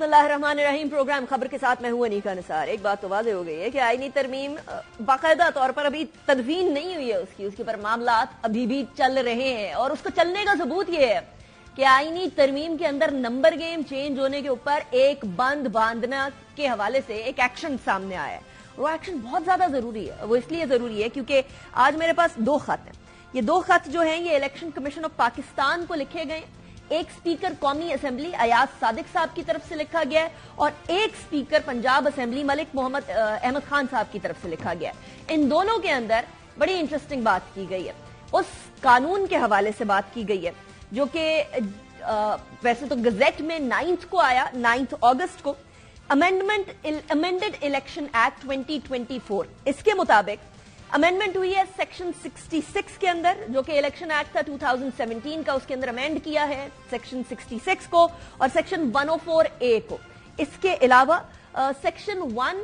بسم اللہ الرحمن الرحیم. پروگرام خبر کے ساتھ میں ہوں انیکا نثار. ایک بات تو واضح ہو گئی ہے کہ آئینی ترمیم باقاعدہ طور پر ابھی تدوین نہیں ہوئی ہے اس کے اوپر معاملات ابھی بھی چل رہے ہیں, اور اس کو چلنے کا ثبوت یہ ہے کہ آئینی ترمیم کے اندر نمبر گیم چینج ہونے کے اوپر ایک بند باندھنا کے حوالے سے ایک ایکشن سامنے آیا ہے. وہ ایکشن بہت زیادہ ضروری ہے. وہ اس لیے ضروری ہے کیونکہ آج میرے پاس 2 خط ہیں. یہ 2 خط جو ہیں یہ الیکشن کمیشن آف پاکستان کو لکھے گئے. ایک سپیکر قومی اسمبلی ایاز صادق صاحب کی طرف سے لکھا گیا ہے, اور ایک سپیکر پنجاب اسمبلی ملک محمد احمد خان صاحب کی طرف سے لکھا گیا ہے. ان دونوں کے اندر بڑی انٹرسٹنگ بات کی گئی ہے. اس قانون کے حوالے سے بات کی گئی ہے جو کہ ویسے تو گزٹ میں 9 کو آیا, 9 اگست کو, امینڈڈ الیکشن ایکٹ 2024. اس کے مطابق امینڈمنٹ ہوئی ہے سیکشن 66 کے اندر, جو کہ الیکشن ایکٹ تھا 2017 کا, اس کے اندر امینڈ کیا ہے سیکشن 66 کو اور سیکشن 104A کو. اس کے علاوہ سیکشن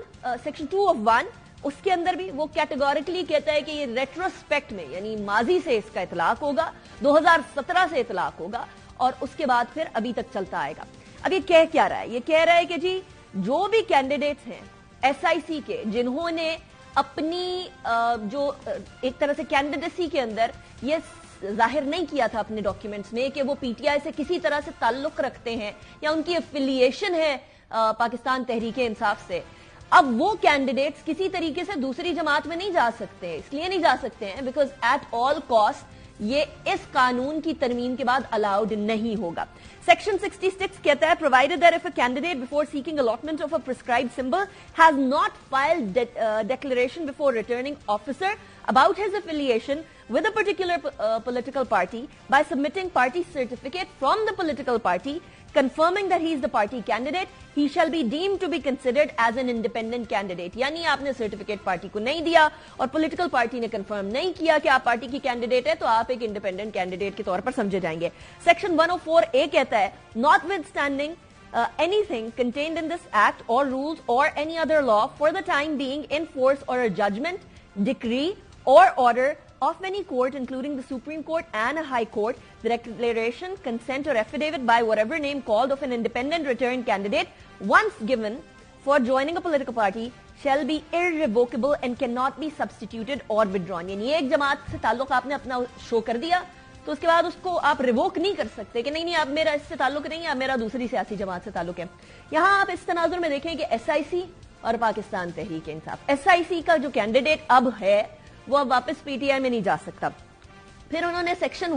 2 of 1 اس کے اندر بھی وہ کیٹیگوریکلی کہتا ہے کہ یہ ریٹروسپیکٹ میں یعنی ماضی سے اس کا اطلاق ہوگا, 2017 سے اطلاق ہوگا اور اس کے بعد پھر ابھی تک چلتا آئے گا. اب یہ کہہ کیا رہا ہے؟ یہ کہہ رہا ہے کہ جی جو بھی کینڈیڈیٹس ہیں ایس آئی سی کے جنہوں نے اپنی جو ایک طرح سے کینڈیڈیسی کے اندر یہ ظاہر نہیں کیا تھا اپنے ڈاکیومنٹس میں کہ وہ پی ٹی آئی سے کسی طرح سے تعلق رکھتے ہیں یا ان کی افیلیشن ہے پاکستان تحریک انصاف سے, اب وہ کینڈیڈیٹس کسی طریقے سے دوسری جماعت میں نہیں جا سکتے. اس لیے نہیں جا سکتے ہیں بیکاز ایٹ آل کاسٹ یہ اس قانون کی ترمیم کے بعد الاؤڈ نہیں ہوگا. سیکشن 66 کہتا ہے provided that if a candidate before seeking allotment of a prescribed symbol has not filed declaration before returning officer about his affiliation with a particular political party by submitting party certificate from the political party confirming that he is the party candidate, he shall be deemed to be considered as an independent candidate. یعنی آپ نے certificate party کو نہیں دیا اور political party نے confirm نہیں کیا کہ آپ پارٹی کی کینڈیڈیٹ ہے تو آپ ایک انڈیپینڈنٹ کینڈیڈیٹ کے طور پر سمجھے جائیں گے. سیکشن 104A کہتا ہے notwithstanding anything contained in this act or rules or any other law for the time being in force or a judgment, decree or order of any court including the Supreme Court and a High Court, the declaration, consent or affidavit by whatever name called of an independent returned candidate once given for joining a political party shall be irrevocable and cannot be substituted or withdrawn. یعنی ایک جماعت سے تعلق آپ نے اپنا شو کر دیا تو اس کے بعد اس کو آپ ریووک نہیں کر سکتے کہ نہیں اب میرا اس سے تعلق نہیں ہے, اب میرا دوسری سیاسی جماعت سے تعلق ہے. یہاں آپ اس تناظر میں دیکھیں کہ ایس آئی سی اور پاکستان تحریک انصاف, ایس آئی سی کا جو کینڈیڈیٹ اب ہے وہ اب واپس پی ٹی آئی میں نہیں جا سکتا. پھر انہوں نے سیکشن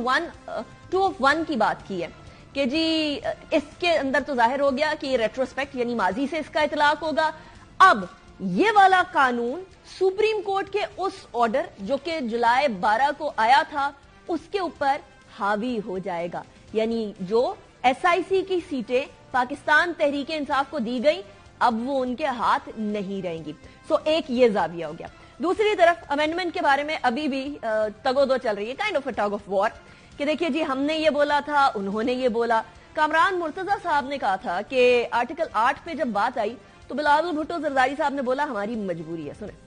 2 of 1 کی بات کی ہے کہ جی اس کے اندر تو ظاہر ہو گیا کہ یہ ریٹروسپیکٹ یعنی ماضی سے اس کا اطلاق ہوگا. اب یہ والا قانون سپریم کورٹ کے اس آرڈر جو کہ جولائی 12 کو آیا تھا اس کے اوپر حاوی ہو جائے گا. یعنی جو ایس آئی سی کی سیٹیں پاکستان تحریک انصاف کو دی گئی اب وہ ان کے ہاتھ نہیں رہیں گی. سو ایک یہ زاویہ ہو گیا. دوسری طرف امینڈمنٹ کے بارے میں ابھی بھی تگ و دو چل رہی ہے, kind of a tug of war, کہ دیکھیے جی ہم نے یہ بولا تھا, انہوں نے یہ بولا. کامران مرتضی صاحب نے کہا تھا کہ آرٹیکل 8 پہ جب بات آئی تو بلاول بھٹو زرداری صاحب نے بولا ہماری مجبوری ہے. سنیں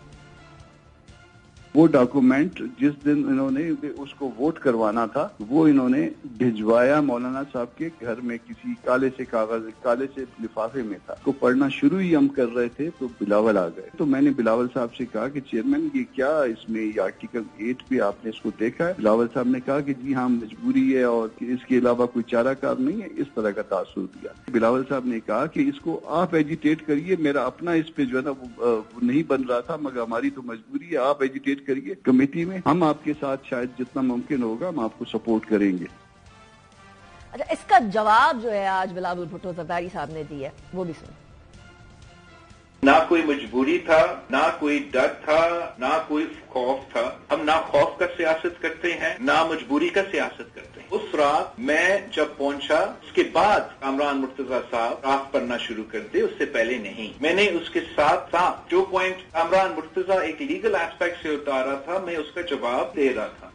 وہ ڈاکومنٹ جس دن انہوں نے اس کو ووٹ کروانا تھا وہ انہوں نے بھجوایا مولانا صاحب کے گھر میں کسی کالے سے کاغذ کالے سے لفافے میں تھا. کو پڑھنا شروع ہی ہم کر رہے تھے تو بلاول آ گئے. تو میں نے بلاول صاحب سے کہا کہ چیئرمین یہ کیا اس میں یہ آرٹیکل 8 پہ آپ نے اس کو دیکھا ہے؟ بلاول صاحب نے کہا کہ جی ہاں مجبوری ہے اور اس کے علاوہ کوئی چارہ کار نہیں ہے. اس طرح کا تاثر دیا. بلاول صاحب نے کہا کہ اس کو آپ ایجیٹیٹ کریے, میرا اپنا اس پہ جو ہے نا وہ نہیں بن رہا تھا مگر ہماری تو مجبوری ہے, آپ ایجیٹیٹ کریے کمیٹی میں, ہم آپ کے ساتھ شاید جتنا ممکن ہوگا ہم آپ کو سپورٹ کریں گے. اچھا اس کا جواب جو ہے آج بلاول بھٹو زرداری صاحب نے دیا ہے وہ بھی سنیں. نہ کوئی مجبوری تھا, نہ کوئی ڈر تھا, نہ کوئی خوف تھا. ہم نہ خوف کا سیاست کرتے ہیں نہ مجبوری کا سیاست کرتے ہیں. اس رات میں جب پہنچا اس کے بعد کامران مرتضی صاحب ڈرافٹ پڑھنا شروع کر دے, اس سے پہلے نہیں. میں نے اس کے ساتھ ساتھ جو پوائنٹ کامران مرتضی ایک لیگل ایسپیکٹ سے اتارا تھا میں اس کا جواب دے رہا تھا.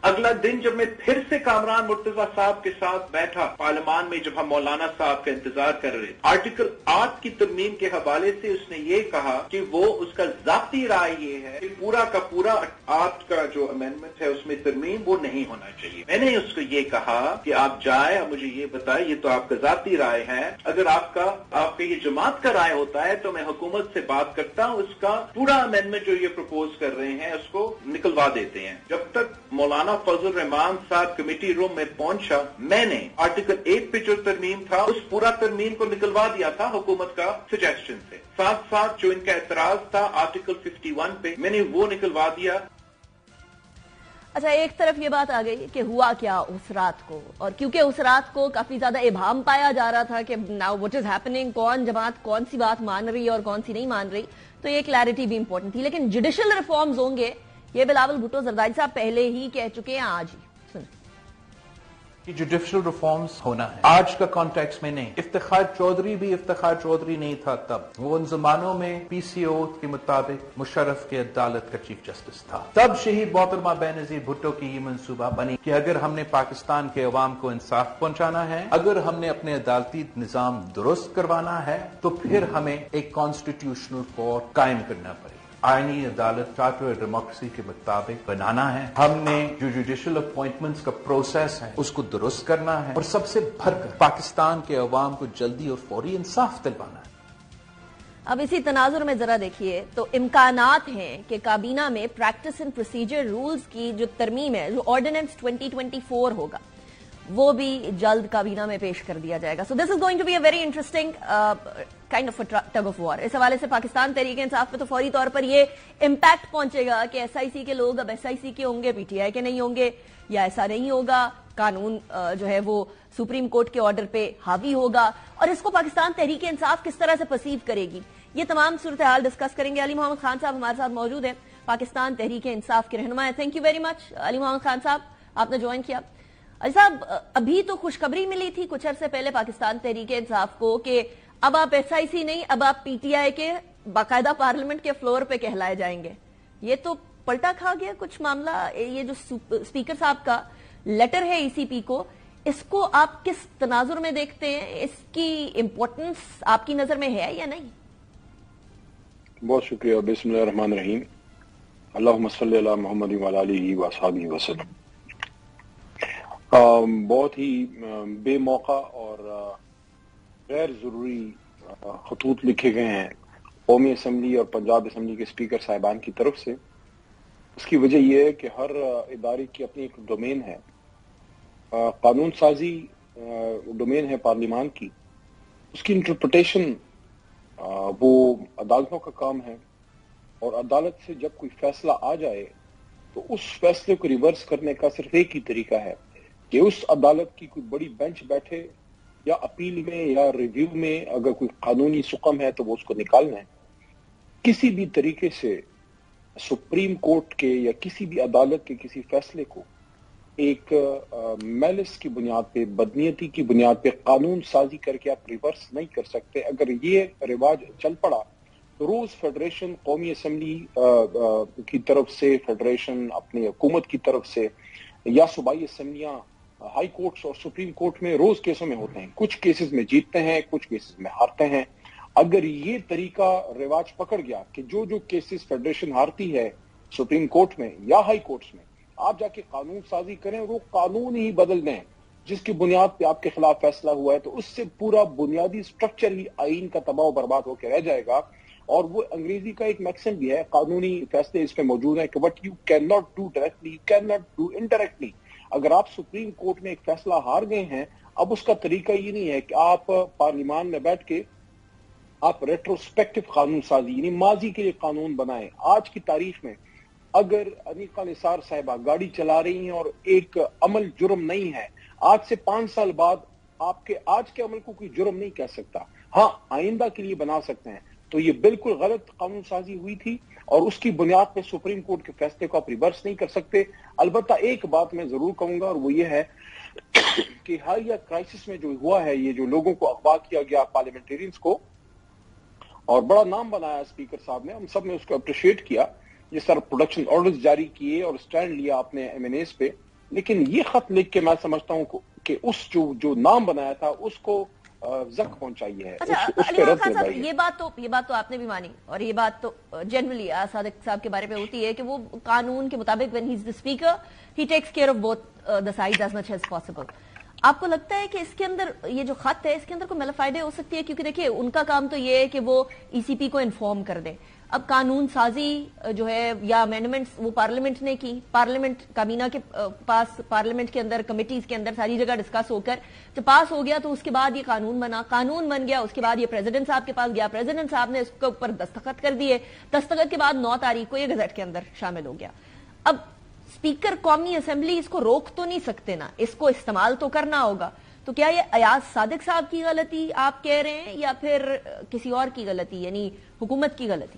अगला दिन जब मैं फिर से कामरान मुर्तजा साहब के साथ बैठा पार्लियामान में, जब हम मौलाना साहब का इंतजार कर रहे थे, आर्टिकल 8 की तरमीम के हवाले से उसने ये कहा कि वो उसका ज़ाती राय ये है कि पूरा का पूरा 8 का जो अमेंडमेंट है उसमें तरमीम वो नहीं होना चाहिए। मैंने उसको ये कहा कि आप जाए, आप मुझे ये बताए, ये तो आपका ज़ाती राय है, अगर आपका ये जमात का राय होता है तो मैं हुकूमत से बात करता हूँ, उसका पूरा अमेंडमेंट जो ये प्रपोज कर रहे हैं उसको निकलवा देते हैं। जब तक मौलाना फजल रहमान साहब कमेटी रूम में पहुंचा, मैंने आर्टिकल 8 पे जो तरमीम था उस पूरा तरमीम को निकलवा दिया था हुकूमत का सजेशन से। साथ साथ जो इनका एतराज था आर्टिकल 51 पे, मैंने वो निकलवा दिया। अच्छा, एक तरफ ये बात आ गई कि हुआ क्या उस रात को, और क्योंकि उस रात को काफी ज्यादा इबाम पाया जा रहा था कि नाउ व्हाट इज हैपनिंग, कौन जमात कौन सी बात मान रही है और कौन सी नहीं मान रही, तो ये क्लैरिटी भी इंपॉर्टेंट थी। लेकिन जुडिशियल रिफॉर्म्स होंगे, ये बिलावल भुट्टो जरदारी साहब पहले ही कह चुके हैं आज ही। कि जुडिशियल रिफॉर्म्स होना है, आज का कॉन्टेक्स्ट में नहीं। इफ्तिखार चौधरी भी इफ्तिखार चौधरी नहीं था तब, वो उन जमानों में पीसीओ के मुताबिक मुशर्रफ की अदालत का चीफ जस्टिस था। तब शहीद मोहतरमा बेनजीर भुट्टो की ये मंसूबा बनी कि अगर हमने पाकिस्तान के अवाम को इंसाफ पहुंचाना है, अगर हमने अपने अदालती निजाम दुरुस्त करवाना है, तो फिर हमें एक कॉन्स्टिट्यूशनल कोर्ट कायम करना पड़ेगा। आईनी अदालत चार्टर डेमोक्रेसी के मुताबिक बनाना है, हमने जो जुडिशियल अपॉइंटमेंट्स का प्रोसेस है उसको दुरुस्त करना है, और सबसे भरकर पाकिस्तान के अवाम को जल्दी और फौरी इंसाफ दिलवाना है। अब इसी तनाजुर में जरा देखिए तो इम्कानात हैं कि काबीना में प्रैक्टिस एंड प्रोसीजर रूल्स की जो तरमीम है, जो ऑर्डिनेंस 2024 होगा, वो भी जल्द काबीना में पेश कर दिया जाएगा। So this is going to be a very interesting kind of tug of war. इस हवाले से पाकिस्तान तहरीक इंसाफ पे तो फौरी तौर पर ये इम्पैक्ट पहुंचेगा कि एसआईसी के लोग अब एसआईसी के होंगे, पीटीआई के नहीं होंगे, या ऐसा नहीं होगा, कानून जो है वो सुप्रीम कोर्ट के ऑर्डर पे हावी होगा, और इसको पाकिस्तान तहरीक इंसाफ किस तरह से परसीव करेगी। ये तमाम सूरत हाल डिस्कस करेंगे। अली मोहम्मद खान साहब हमारे साथ मौजूद है, पाकिस्तान तहरीक इंसाफ के रहनुमा है। Thank you very much Ali Mohammad Khan Sahab, आपने ज्वाइन किया। अली साहब, अभी तो खुशखबरी मिली थी कुछ अरसे पहले पाकिस्तान तहरीक इंसाफ को कि अब आप एसआईसी नहीं, अब आप पीटीआई के बाकायदा पार्लियामेंट के फ्लोर पे कहलाए जाएंगे। ये तो पलटा खा गया कुछ मामला। ये जो स्पीकर साहब का लेटर है ईसीपी को, इसको आप किस तनाजुर में देखते हैं? इसकी इंपॉर्टेंस आपकी नजर में है या नहीं? बहुत शुक्रिया। बिस्मिल्लाह रहमान रहीम। अल्लाहुम्मा सल्ली अला मुहम्मद व अला आलिहि व अस्हाबिहि वसल्लम। बहुत ही बेमौका और गैर जरूरी खतूत लिखे गए हैं कौमी असम्बली और पंजाब असम्बली के स्पीकर साहिबान की तरफ से। उसकी वजह यह है कि हर इदारे की अपनी एक डोमेन है, कानून साजी डोमेन है पार्लियामान की, उसकी इंटरप्रिटेशन वो अदालतों का काम है, और अदालत से जब कोई फैसला आ जाए तो उस फैसले को रिवर्स करने का सिर्फ एक ही तरीका है कि उस अदालत की कोई बड़ी बेंच बैठे या अपील में या रिव्यू में अगर कोई कानूनी सुकम है तो वो उसको निकालना है। किसी भी तरीके से सुप्रीम कोर्ट के या किसी भी अदालत के किसी फैसले को एक मैलिस की बुनियाद पे, बदनीयती की बुनियाद पे कानून साजी करके आप रिवर्स नहीं कर सकते। अगर ये रिवाज चल पड़ा तो रोज फेडरेशन, कौमी असम्बली की तरफ से, फेडरेशन अपनी हुकूमत की तरफ से, या सूबाई असम्बलियां हाई कोर्ट्स और सुप्रीम कोर्ट में रोज केसों में होते हैं। कुछ केसेस में जीतते हैं, कुछ केसेस में हारते हैं। अगर ये तरीका रिवाज पकड़ गया कि जो जो केसेस फेडरेशन हारती है सुप्रीम कोर्ट में या हाई कोर्ट्स में, आप जाके कानून साजी करें, वो कानून ही बदल दें जिसकी बुनियाद पे आपके खिलाफ फैसला हुआ है, तो उससे पूरा बुनियादी स्ट्रक्चर ही आईन का तबाह बर्बाद होकर रह जाएगा। और वो अंग्रेजी का एक मैक्सिम भी है, कानूनी फैसले इसमें मौजूद है कि what you can not do directly, you can not do indirectly. अगर आप सुप्रीम कोर्ट में एक फैसला हार गए हैं, अब उसका तरीका ये नहीं है कि आप पार्लियामान में बैठ के आप रेट्रोस्पेक्टिव कानून साजी यानी माजी के लिए कानून बनाएं। आज की तारीख में अगर अनीका निसार साहिबा गाड़ी चला रही हैं और एक अमल जुर्म नहीं है, आज से 5 साल बाद आपके आज के अमल को कोई जुर्म नहीं कह सकता। हाँ, आइंदा के लिए बना सकते हैं। तो ये बिल्कुल गलत कानून साजी हुई थी और उसकी बुनियाद पे सुप्रीम कोर्ट के फैसले को आप रिवर्स नहीं कर सकते। अलबत्ता एक बात मैं जरूर कहूंगा, और वो ये है कि हालिया क्राइसिस में जो हुआ है, ये जो लोगों को अगवा किया गया पार्लियामेंटेरियंस को, और बड़ा नाम बनाया स्पीकर साहब ने, हम सब ने उसको अप्रिशिएट किया। जिस तरह प्रोडक्शन ऑर्डर्स जारी किए और स्टैंड लिया आपने एमएनएस पे, لیکن یہ خط لکھ کے میں سمجھتا ہوں کہ اس جو نام بنایا تھا اس کو زخم پہنچائی ہے. اچھا علی محمد خان صاحب، یہ بات تو آپ نے بھی مانی، اور یہ بات تو جنرلی صادق صاحب کے بارے میں ہوتی ہے کہ وہ قانون کے مطابق when he is the speaker he takes care of both the sides as much as possible. آپ کو لگتا ہے کہ اس کے اندر یہ جو خط ہے اس کے اندر کوئی ملافائدے ہو سکتی ہے؟ کیونکہ دیکھیے ان کا کام تو یہ ہے کہ وہ ای سی پی کو انفارم کر دیں. اب قانون سازی جو ہے یا امینڈمنٹس وہ پارلیمنٹ نے کی، پارلیمنٹ کابینہ کے پاس، پارلیمنٹ کے اندر کمیٹیز کے اندر ساری جگہ ڈسکس ہو کر جب پاس ہو گیا تو اس کے بعد یہ قانون بنا، قانون بن گیا، اس کے بعد یہ پریزیڈنٹ صاحب کے پاس گیا، پریزیڈنٹ صاحب نے اس کے اوپر دستخط کر دیے، دستخط کے بعد 9 تاریخ کو یہ گزٹ کے اندر شامل ہو گیا. اب اسپیکر قومی اسمبلی اس کو روک تو نہیں سکتے نا، اس کو استعمال تو کرنا ہوگا. تو کیا یہ ایاز صادق صاحب کی غلطی آپ کہہ رہے ہیں یا پھر کسی اور کی غلطی، یعنی حکومت کی غلطی؟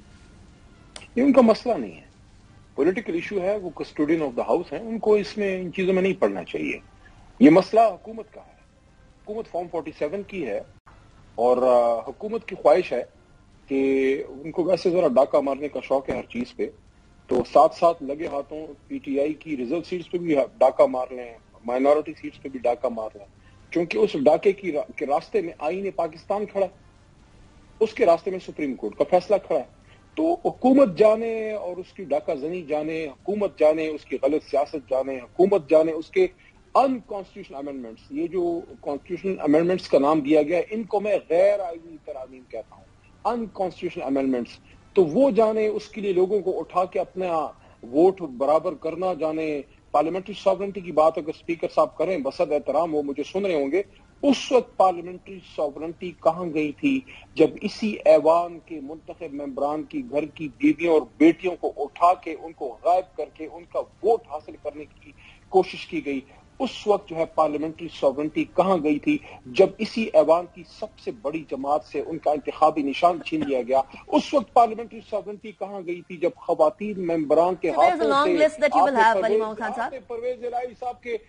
یہ ان کا مسئلہ نہیں ہے، پولیٹیکل ایشو ہے، وہ کسٹوڈین آف دا ہاؤس ہیں، ان کو اس میں ان چیزوں میں نہیں پڑنا چاہیے. یہ مسئلہ حکومت کا ہے، حکومت فارم 47 کی ہے، اور حکومت کی خواہش ہے کہ ان کو ویسے ذرا ڈاکہ مارنے کا شوق ہے ہر چیز پہ، تو ساتھ ساتھ لگے ہاتھوں پی ٹی آئی کی ریزرو سیٹس پہ بھی ڈاکہ مار لیں، مائنورٹی سیٹس پہ بھی ڈاکہ مار لیں، کیونکہ اس ڈاکے کے راستے میں آئین پاکستان کھڑا ہے، اس کے راستے میں سپریم کورٹ کا فیصلہ کھڑا ہے. تو حکومت جانے اور اس کی ڈاکہ زنی جانے، حکومت جانے اس کی غلط سیاست جانے، حکومت جانے اس کے ان کانسٹیٹیوشنل امینڈمنٹس. یہ جو کانسٹیٹیوشنل امینڈمنٹس کا نام دیا گیا ان کو میں غیر آئینی ترامیم کہتا ہوں، ان کانسٹیٹیوشنل امینڈمنٹس. تو وہ جانے اس کے لیے لوگوں کو اٹھا کے اپنا ووٹ برابر کرنا جانے. پارلیمنٹری ساورنٹی کی بات اگر اسپیکر صاحب کریں، بصد احترام وہ مجھے سن رہے ہوں گے، اس وقت پارلیمنٹری ساورنٹی کہاں گئی تھی جب اسی ایوان کے منتخب ممبران کی گھر کی بیویوں اور بیٹیوں کو اٹھا کے ان کو غائب کر کے ان کا ووٹ حاصل کرنے کی کوشش کی گئی. اس وقت جو ہے پارلیمنٹری ساورنٹی کہاں گئی تھی جب اسی ایوان کی سب سے بڑی جماعت سے ان کا انتخابی نشان چھین لیا گیا. اس وقت پارلیمنٹری ساورنٹی کہاں گئی تھی جب خواتین ممبران کے ہاتھوں سے پرویز الہی صاحب کے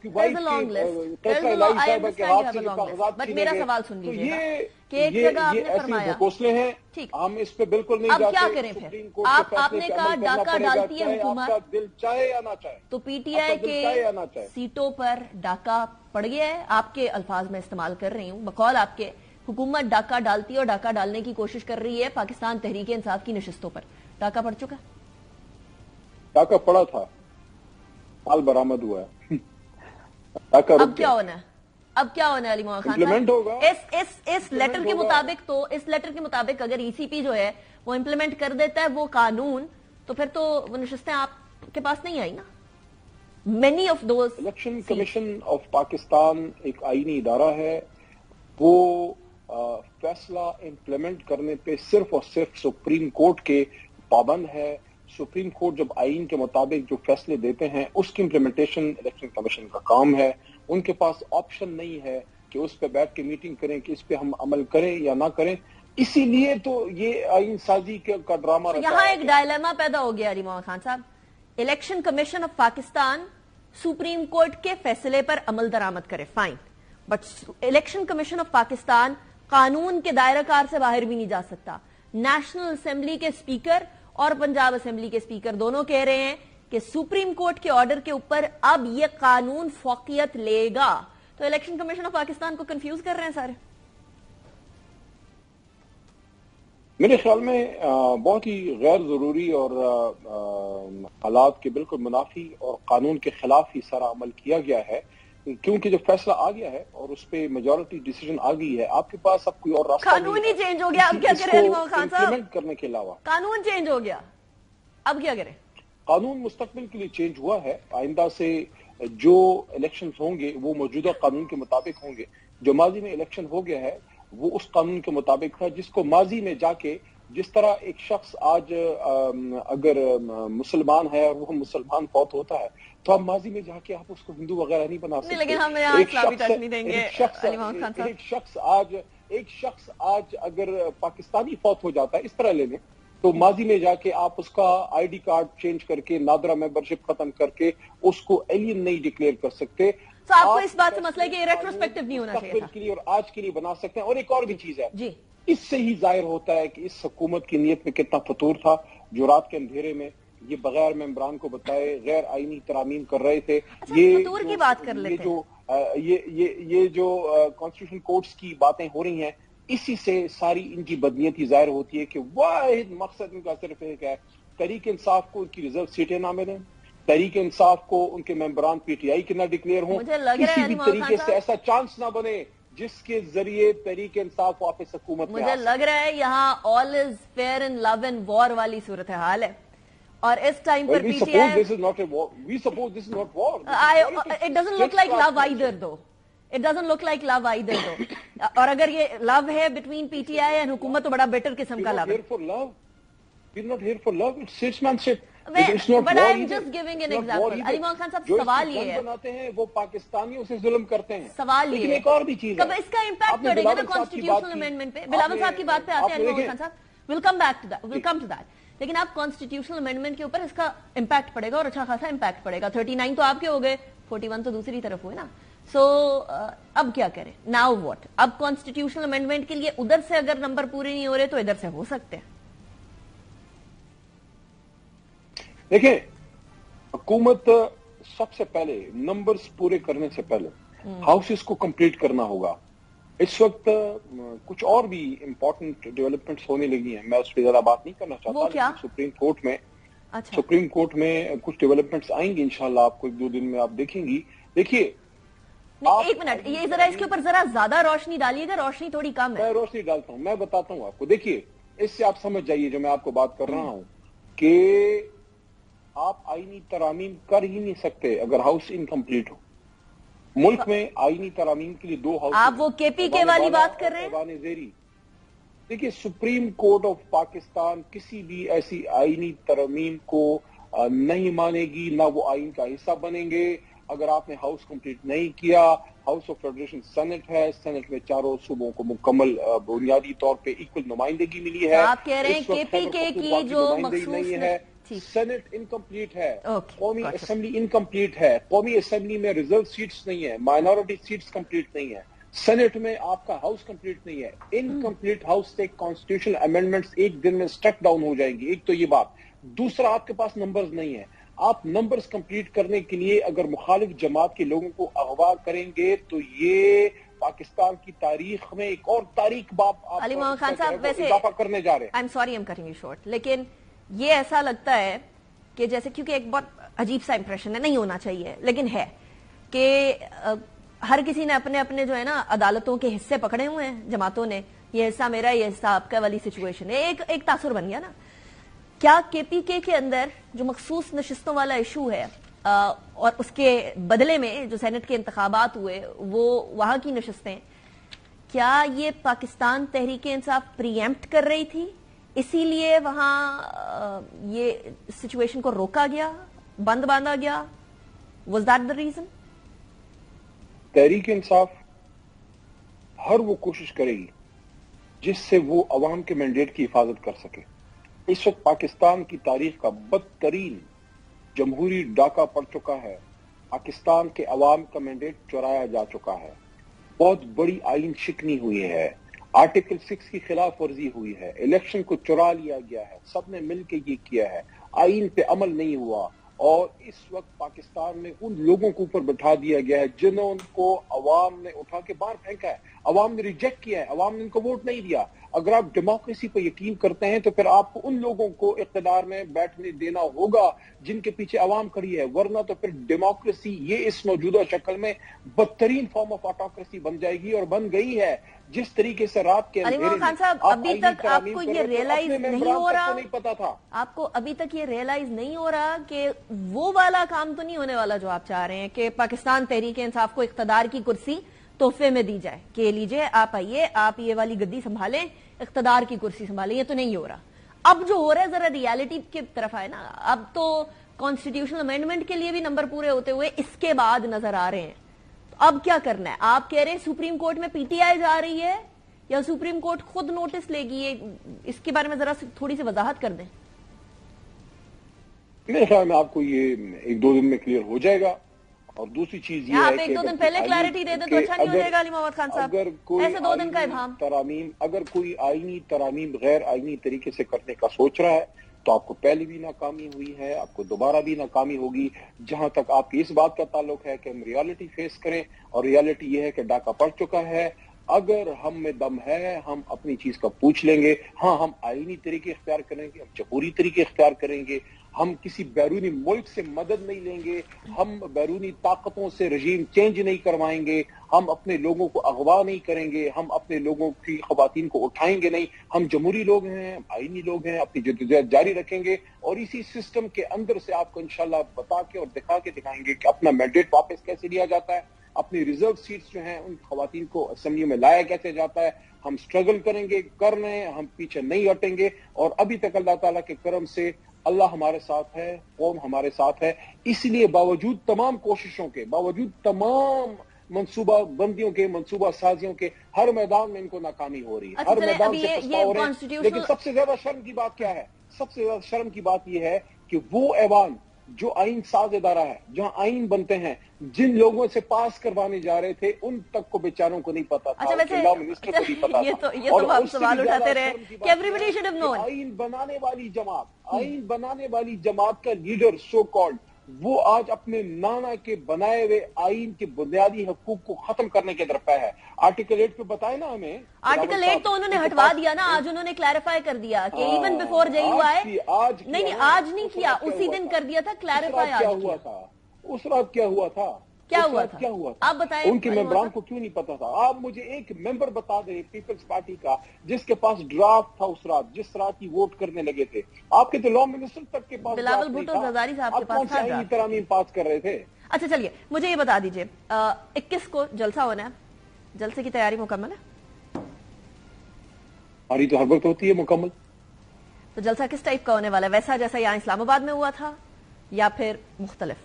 میرا سوال سن لیجیے کہ ایک یہ جگہ آپ نے ایسے گھوسلے ہیں، ہم اس پہ بالکل نہیں اب جاتے. کیا کریں پھر؟ آپ نے کہا ڈاکہ ڈالتی ہے حکومت، آپ کا دل چاہے یا نہ چاہے، تو پی ٹی آئی کے سیٹوں پر ڈاکہ پڑ گیا ہے. آپ کے الفاظ میں استعمال کر رہی ہوں، بقول آپ کے حکومت ڈاکہ ڈالتی ہے اور ڈاکہ ڈالنے کی کوشش کر رہی ہے پاکستان تحریک انصاف کی نشستوں پر. ڈاکہ پڑ چکا؟ ڈاکہ پڑا تھا، مال برآمد ہوا ہے. اب کیا ہونا ہے؟ اب کیا ہونا ہے علی محمد خان صاحب؟ اس لیٹر کے مطابق تو اس لیٹر کے مطابق اگر ای سی پی جو ہے وہ امپلیمنٹ کر دیتا ہے وہ قانون، تو پھر تو وہ نشستیں آپ کے پاس نہیں آئی نا. Many of those election commission of Pakistan ایک آئینی ادارہ ہے، وہ فیصلہ امپلیمنٹ کرنے پہ صرف اور صرف سپریم کورٹ کے پابند ہے. سپریم کورٹ جب آئین کے مطابق جو فیصلے دیتے ہیں اس کی امپلیمنٹیشن الیکشن کمیشن کا کام ہے. ان کے پاس آپشن نہیں ہے کہ اس پہ بیٹھ کے میٹنگ کریں کہ اس پہ ہم عمل کریں یا نہ کریں. اسی لیے تو یہ آئین سازی کا ڈرامہ رہتا ہے. یہاں ایک ڈائلیما پیدا ہو گیا علی Muhammad Khan Sahab. Election commission of Pakistan supreme court کے فیصلے پر عمل درآمد کرے، fine, but election commission of Pakistan قانون کے دائرہ کار سے باہر بھی نہیں جا سکتا. نیشنل اسمبلی کے اسپیکر اور پنجاب اسمبلی کے اسپیکر دونوں کہہ رہے ہیں کہ سپریم کورٹ کے آرڈر کے اوپر اب یہ قانون فوقیت لے گا. تو الیکشن کمیشن آف پاکستان کو کنفیوز کر رہے ہیں سارے. میرے خیال میں بہت ہی غیر ضروری اور حالات کے بالکل منافی اور قانون کے خلاف ہی سارا عمل کیا گیا ہے، کیونکہ جب فیصلہ آ گیا ہے اور اس پہ میجورٹی ڈیسیژن آ گئی ہے، آپ کے پاس اب کوئی اور راستہ قانون ہی چینج ہو گیا. اب کیا کریں علی محمد خان صاحب؟ امپلیمنٹ کرنے کے علاوہ قانون چینج ہو گیا، اب کیا کریں؟ قانون مستقبل کے لیے چینج ہوا ہے. آئندہ سے جو الیکشنز ہوں گے وہ موجودہ قانون کے مطابق ہوں گے. جو ماضی میں الیکشن ہو گیا ہے وہ اس قانون کے مطابق تھا، جس کو ماضی میں جا کے جس طرح ایک شخص آج اگر مسلمان ہے اور وہ مسلمان فوت ہوتا ہے تو اب ماضی میں جا کے آپ اس کو ہندو وغیرہ نہیں بنا سکتے. لیکن ہم اسلامی ٹچ نہیں دیں گے علی محمد خان صاحب. ایک شخص آج اگر پاکستانی فوت ہو جاتا ہے اس طرح لینے، تو ماضی میں جا کے آپ اس کا آئی ڈی کارڈ چینج کر کے نادرہ ممبرشپ ختم کر کے اس کو ایلین نہیں ڈکلیئر کر سکتے. تو آپ کو اس بات سے مسئلہ ہے کہ یہ ریٹروسپیکٹو نہیں ہونا چاہیے تھا کے لیے اور آج کے لیے بنا سکتے ہیں. اور ایک اور بھی چیز ہے جی، اس سے ہی ظاہر ہوتا ہے کہ اس حکومت کی نیت میں کتنا فطور تھا جو رات کے اندھیرے میں یہ بغیر ممبران کو بتائے غیر آئینی ترامیم کر رہے تھے. یہ کی بات کر لیتے یہ جو کانسٹیٹیوشن کورٹس کی باتیں ہو رہی ہیں, اسی سے ساری ان کی بدنیتی ظاہر ہوتی ہے کہ واحد مقصد ان کا صرف ایک ہے, تحریک انصاف کو ان کی ریزرو سیٹیں نہ ملیں, تحریک انصاف کو ان کے ممبران پی ٹی آئی کے نہ ڈکلیئر ہوں, کسی بھی طریقے سے ایسا چانس نہ بنے جس کے ذریعے تحریک انصاف واپس حکومت میں. مجھے لگ رہا ہے یہاں آل از fair in love and war والی صورتحال ہے, اور اس ٹائم پر P T I it doesn't look like love either though. It doesn't look like love either though. اور اگر یہ love ہے between P T I and حکومت تو بڑا بیٹر قسم کا love ہے. We're not here for love. It's statesmanship. But I'm just giving an example. علی محمد خان صاحب, سوال یہ ہے, بناتے ہیں وہ پاکستانیوں سے ظلم کرتے ہیں. سوال یہ ہے, ایک اور بھی چیز ہے, کب اس کا امپیکٹ پڑے گا نا کانسٹیٹیوشنل امینڈمنٹ پہ. بلاول صاحب کی بات پہ آتے ہیں علی محمد خان صاحب, we'll come back to that, we'll come to that. لیکن آپ کانسٹیٹیوشنل امینڈمنٹ کے اوپر اس کا امپیکٹ پڑے گا, اور اچھا خاصا امپیکٹ پڑے گا. 39 تو آپ کے ہو گئے, 41 تو دوسری طرف ہوئے نا. سو اب کیا کریں, ناؤ واٹ. اب کانسٹیٹیوشنل امینڈمنٹ کے لیے ادھر سے اگر نمبر پورے نہیں ہو رہے تو ادھر سے ہو سکتے ہیں. دیکھیں, حکومت سب سے پہلے نمبرز پورے کرنے سے پہلے ہاؤسز کو کمپلیٹ کرنا ہوگا. اس وقت کچھ اور بھی امپورٹنٹ ڈیولپمنٹس ہونے لگی ہیں, میں اس پہ زیادہ بات نہیں کرنا چاہتا. سپریم کورٹ میں کچھ ڈیولپمنٹس آئیں گی انشاءاللہ, آپ کو 1-2 دن میں آپ دیکھیں گی. دیکھیے ایک منٹ, یہ ذرا اس کے اوپر ذرا زیادہ روشنی ڈالیے گا, روشنی تھوڑی کم ہے. میں روشنی ڈالتا ہوں, میں بتاتا ہوں آپ کو. دیکھیے اس سے آپ سمجھ جائیے جو میں آپ کو بات کر رہا ہوں, کہ آپ آئینی ترامیم کر ہی نہیں سکتے اگر ہاؤس انکمپلیٹ ہو. ملک میں آئینی ترامیم کے لیے 2 ہاؤس. آپ وہ کے پی کے والی بات کر رہے ہیں. دیکھیے سپریم کورٹ آف پاکستان کسی بھی ایسی آئینی ترامیم کو نہیں مانے گی, نہ وہ آئین کا حصہ بنیں گے اگر آپ نے ہاؤس کمپلیٹ نہیں کیا. ہاؤس آف فیڈریشن سینٹ ہے, سینٹ میں چاروں صوبوں کو مکمل بنیادی طور پہ ایکول نمائندگی ملی ہے. آپ کہہ رہے ہیں کے پی کے کی جو نہیں ہے, سینٹ انکمپلیٹ ہے, قومی اسمبلی انکمپلیٹ ہے, قومی اسمبلی میں ریزرو سیٹس نہیں ہے, مائنورٹی سیٹس کمپلیٹ نہیں ہے, سینٹ میں آپ کا ہاؤس کمپلیٹ نہیں ہے. انکمپلیٹ ہاؤس سے کانسٹیٹیوشنل امینڈمنٹس ایک دن میں سٹیپ ڈاؤن ہو جائیں گی. ایک تو یہ بات. دوسرا, آپ کے پاس نمبرز نہیں ہے. آپ نمبرز کمپلیٹ کرنے کے لیے اگر مخالف جماعت کے لوگوں کو اغوا کریں گے تو یہ پاکستان کی تاریخ میں ایک اور تاریخ باب علی محمد خان صاحب ویسے اضافہ کرنے جا رہے ہیں. I'm sorry I'm cutting you short, لیکن یہ ایسا لگتا ہے کہ جیسے, کیونکہ ایک بہت عجیب سا امپریشن ہے, نہیں ہونا چاہیے لیکن ہے, کہ ہر کسی نے اپنے اپنے جو ہے نا عدالتوں کے حصے پکڑے ہوئے ہیں جماعتوں نے, یہ حصہ میرا, یہ حصہ آپ کا والی سچویشن ہے. ایک تاثر بن گیا نا. کیا کے پی کے اندر جو مخصوص نشستوں والا ایشو ہے, اور اس کے بدلے میں جو سینٹ کے انتخابات ہوئے وہ وہاں کی نشستیں, کیا یہ پاکستان تحریک انصاف پری ایمپٹ کر رہی تھی, اسی لیے وہاں یہ سچویشن کو روکا گیا, بند باندھا گیا؟ Was that the reason? Tehreek Insaf ہر وہ کوشش کرے گی جس سے وہ عوام کے مینڈیٹ کی حفاظت کر سکے. اس وقت پاکستان کی تاریخ کا بدترین جمہوری ڈاکہ پڑ چکا ہے. پاکستان کے عوام کا مینڈیٹ چرایا جا چکا ہے. بہت بڑی آئین شکنی ہوئی ہے, آرٹیکل 6 کی خلاف ورزی ہوئی ہے, الیکشن کو چرا لیا گیا ہے, سب نے مل کے یہ کیا ہے, آئین پہ عمل نہیں ہوا, اور اس وقت پاکستان میں ان لوگوں کو اوپر بٹھا دیا گیا ہے جنہوں کو عوام نے اٹھا کے باہر پھینکا ہے, عوام نے ریجیکٹ کیا ہے, عوام نے ان کو ووٹ نہیں دیا. اگر آپ ڈیموکریسی پر یقین کرتے ہیں تو پھر آپ کو ان لوگوں کو اقتدار میں بیٹھنے دینا ہوگا جن کے پیچھے عوام کھڑی ہے, ورنہ تو پھر ڈیموکریسی یہ اس موجودہ شکل میں بدترین فارم آف آٹوکریسی بن جائے گی, اور بن گئی ہے. جس طریقے سے رات کے علی خان صاحب, ابھی تک آپ کو یہ ریئلائز نہیں ہو رہا, نہیں پتا تھا آپ کو ابھی تک یہ ریئلائز نہیں ہو رہا کہ وہ والا کام تو نہیں ہونے والا جو آپ چاہ رہے ہیں کہ پاکستان تحریک انصاف کو اقتدار کی کرسی تحفے میں دی جائے کہ لیجئے آپ آئیے, آپ یہ والی گدی سنبھالیں, اقتدار کی کرسی سنبھالیں. یہ تو نہیں ہو رہا. اب جو ہو رہا ہے ذرا ریالٹی کی طرف آئے نا. اب تو کانسٹیٹیوشنل امینڈمنٹ کے لیے بھی نمبر پورے ہوتے ہوئے اس کے بعد نظر آ رہے ہیں. اب کیا کرنا ہے؟ آپ کہہ رہے ہیں سپریم کورٹ میں پی ٹی آئی جا رہی ہے یا سپریم کورٹ خود نوٹس لے گی؟ اس کے بارے میں ذرا تھوڑی سی وضاحت کر دیں. میرے خیال میں آپ کو یہ 1-2 دن میں کلیئر ہو جائے گا. اور دوسری چیز یہ ہے کہ 1-2 دن پہلے کلیئرٹی دے دیں تو اچھا نہیں ہو جائے گا علی محمد خان صاحب؟ ایسے 2 دن کا ابہام. اگر کوئی آئینی ترامیم غیر آئینی طریقے سے کرنے کا سوچ رہا ہے تو آپ کو پہلے بھی ناکامی ہوئی ہے, آپ کو دوبارہ بھی ناکامی ہوگی. جہاں تک آپ کی اس بات کا تعلق ہے کہ ہم ریالٹی فیس کریں, اور ریالٹی یہ ہے کہ ڈاکہ پڑ چکا ہے. اگر ہم میں دم ہے ہم اپنی چیز کا پوچھ لیں گے. ہاں, ہم آئینی طریقے اختیار کریں گے, ہم جمہوری طریقے اختیار کریں گے, ہم کسی بیرونی ملک سے مدد نہیں لیں گے, ہم بیرونی طاقتوں سے رژیم چینج نہیں کروائیں گے, ہم اپنے لوگوں کو اغوا نہیں کریں گے, ہم اپنے لوگوں کی خواتین کو اٹھائیں گے نہیں. ہم جمہوری لوگ ہیں, آئینی لوگ ہیں, اپنی جدوجہد جاری رکھیں گے, اور اسی سسٹم کے اندر سے آپ کو انشاءاللہ بتا کے اور دکھا کے دکھائیں گے کہ اپنا مینڈیٹ واپس کیسے لیا جاتا ہے, اپنی ریزرو سیٹس جو ہیں ان خواتین کو اسمبلی میں لایا کیسے جاتا ہے. ہم سٹرگل کریں گے, کر رہے ہیں, ہم پیچھے نہیں ہٹیں گے. اور ابھی تک اللہ تعالیٰ کے کرم سے اللہ ہمارے ساتھ ہے, قوم ہمارے ساتھ ہے. اس لیے باوجود تمام کوششوں کے, باوجود تمام منصوبہ بندیوں کے, منصوبہ سازیوں کے, ہر میدان میں ان کو ناکامی ہو رہی ہے, ہر میدان سے پچھتا ہو رہے ہیں. لیکن سب سے زیادہ شرم کی بات کیا ہے؟ سب سے زیادہ شرم کی بات یہ ہے کہ وہ ایوان جو آئین ساز ادارہ ہے, جہاں آئین بنتے ہیں, جن لوگوں سے پاس کروانے جا رہے تھے ان تک کو بیچاروں کو نہیں پتا تھا, لا منسٹر کو نہیں پتا تھا. اور ہم سوال اٹھاتے رہے کہ ایوریبڈی شوڈ ہیو نون. آئین بنانے والی جماعت, آئین بنانے والی جماعت کا لیڈر سو کالڈ, وہ آج اپنے نانا کے بنائے ہوئے آئین کے بنیادی حقوق کو ختم کرنے کے درپے ہے. آرٹیکل 8 پہ بتائے نا ہمیں, آرٹیکل 8 تو انہوں نے ہٹوا دیا نا, آج انہوں نے کلیریفائی کر دیا کہ ایون بیفور JUI, نہیں آج نہیں کیا, اسی دن کر دیا تھا کلیریفائی. کیا ہوا تھا اس رات, کیا ہوا تھا, کیا ہوا تھا آپ بتائیں. ان کے ممبران کو کیوں نہیں پتا تھا؟ آپ مجھے ایک ممبر بتا دیں پیپلز پارٹی کا جس کے پاس ڈرافٹ تھا اس رات, جس رات کی ووٹ کرنے لگے تھے. آپ کے تو لا منسٹر تک کے پاس بلاول بھٹو زرداری صاحب کے پاس تھا, ترامیم پاس کر رہے تھے. اچھا چلیے مجھے یہ بتا دیجئے, 21 کو جلسہ ہونا ہے, جلسے کی تیاری مکمل ہے؟ ہماری تو ہر وقت ہوتی ہے مکمل. تو جلسہ کس ٹائپ کا ہونے والا ہے, ویسا جیسا یہاں اسلام آباد میں ہوا تھا یا پھر مختلف؟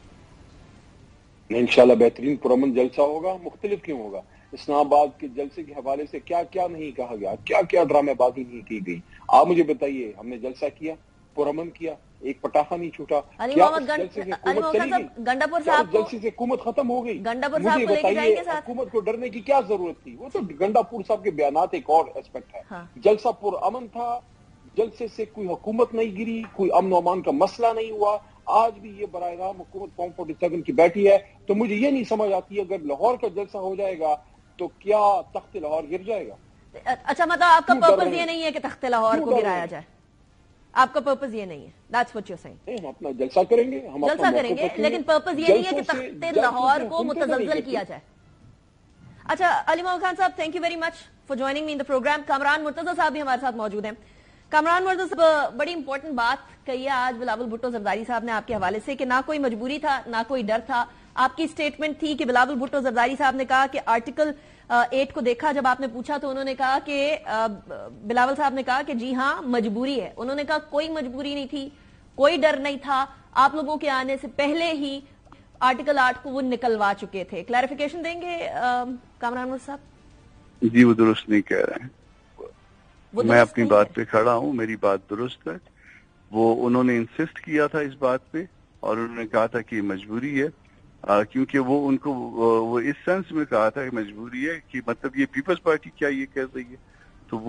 انشاءاللہ بہترین پرامن جلسہ ہوگا. مختلف کیوں ہوگا؟ اسلام آباد کے جلسے کے حوالے سے کیا کیا نہیں کہا گیا, کیا کیا ڈرامے بازی نہیں کی گئی. آپ مجھے بتائیے, ہم نے جلسہ کیا, پرامن کیا, ایک پٹاخہ نہیں چھوٹا, گنڈاپور صاحب جلسے سے حکومت ختم ہو گئی. گنڈاپور صاحب کو لے کے جائیں گے ساتھ. حکومت کو ڈرنے کی کیا ضرورت تھی؟ وہ تو گنڈاپور صاحب کے بیانات ایک اور ایسپیکٹ ہے. جلسہ پرامن تھا, جلسے سے کوئی حکومت نہیں گری, کوئی امن و امان کا مسئلہ نہیں ہوا. آج بھی یہ براہ راست حکومت فارم 47 کی بیٹھی ہے. تو مجھے یہ نہیں سمجھ آتی اگر لاہور کا جلسہ ہو جائے گا تو کیا تخت لاہور گر جائے گا؟ اچھا مطلب آپ کا پرپز یہ نہیں ہے کہ تخت لاہور کو گرایا جائے, آپ کا پرپز یہ نہیں ہے, that's what you're saying. ہم اپنا جلسہ کریں گے, ہم جلسہ کریں گے, لیکن پرپز یہ نہیں ہے کہ تخت لاہور کو متزلزل کیا جائے. اچھا علی Muhammad Khan Sahab, thank you very much for joining me in the program. Kamran Murtaza Sahab بھی ہمارے ساتھ موجود ہیں. کامران مرتضی صاحب, بڑی امپورٹنٹ بات کہی ہے آج بلاول بھٹو زرداری صاحب نے آپ کے حوالے سے کہ نہ کوئی مجبوری تھا نہ کوئی ڈر تھا. آپ کی سٹیٹمنٹ تھی کہ بلاول بھٹو زرداری صاحب نے کہا کہ آرٹیکل 8 کو دیکھا, جب آپ نے پوچھا تو انہوں نے کہا کہ بلاول صاحب نے کہا کہ جی ہاں مجبوری ہے. انہوں نے کہا کوئی مجبوری نہیں تھی, کوئی ڈر نہیں تھا, آپ لوگوں کے آنے سے پہلے ہی آرٹیکل 8 کو وہ نکلوا چکے تھے. کلیریفیکیشن دیں گے کامران مرتضی صاحب؟ جی وہ درست نہیں کہہ رہے ہیں, میں اپنی بات پہ کھڑا ہوں, میری بات درست ہے. وہ انہوں نے انسسٹ کیا تھا اس بات پہ اور انہوں نے کہا تھا کہ یہ مجبوری ہے, کیونکہ وہ ان کو وہ اس سینس میں کہا تھا کہ مجبوری ہے کہ مطلب یہ پیپلز پارٹی کیا یہ کہہ رہی ہے. تو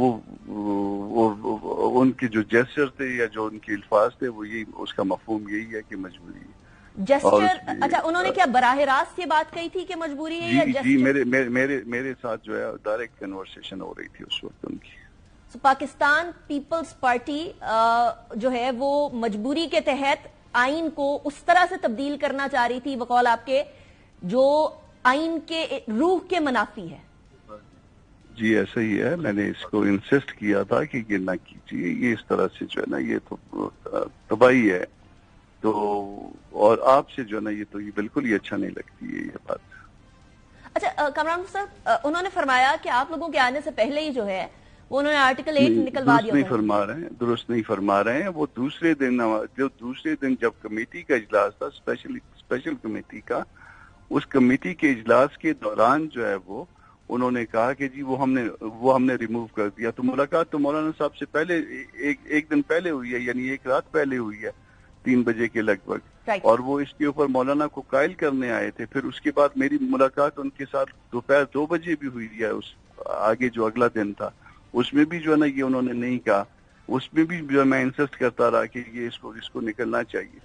وہ ان کے جو جیسچر تھے یا جو ان کے الفاظ تھے وہ یہی, اس کا مفہوم یہی ہے کہ مجبوری ہے. جیسچر, اچھا انہوں نے کیا براہ راست یہ بات کہی تھی کہ مجبوری ہے یا جیسچر؟ جی میرے ساتھ جو ہے ڈائریکٹ کنورسیشن ہو رہی تھی اس وقت ان کی. پاکستان پیپلز پارٹی جو ہے وہ مجبوری کے تحت آئین کو اس طرح سے تبدیل کرنا چاہ رہی تھی بقول آپ کے جو آئین کے روح کے منافی ہے. جی ایسا ہی ہے, میں نے اس کو انسسٹ کیا تھا کہ یہ نہ کیجیے, یہ اس طرح سے جو ہے نا یہ تو تباہی ہے. تو اور آپ سے جو ہے نا یہ تو یہ بالکل ہی اچھا نہیں لگتی ہے یہ بات. اچھا کامران صاحب, انہوں نے فرمایا کہ آپ لوگوں کے آنے سے پہلے ہی جو ہے انہوں نے آرٹیکل 8 نکلوا دیا. درست نہیں فرما رہے ہیں. وہ دوسرے دن جب کمیٹی کا اجلاس تھا, اسپیشل کمیٹی کا, اس کمیٹی کے اجلاس کے دوران جو ہے وہ انہوں نے کہا کہ جی وہ ہم نے ریموو کر دیا. تو ملاقات تو مولانا صاحب سے پہلے ایک دن پہلے ہوئی ہے, یعنی ایک رات پہلے ہوئی ہے 3 بجے کے لگ بھگ, اور وہ اس کے اوپر مولانا کو قائل کرنے آئے تھے. پھر اس کے بعد میری ملاقات ان کے ساتھ دوپہر 2 بجے بھی ہوئی ہے, اس آگے جو اگلا دن تھا اس میں بھی جو ہے نا یہ انہوں نے نہیں کہا. उसमें भी जो मैं इंसिस्ट करता रहा कि ये इसको निकलना चाहिए,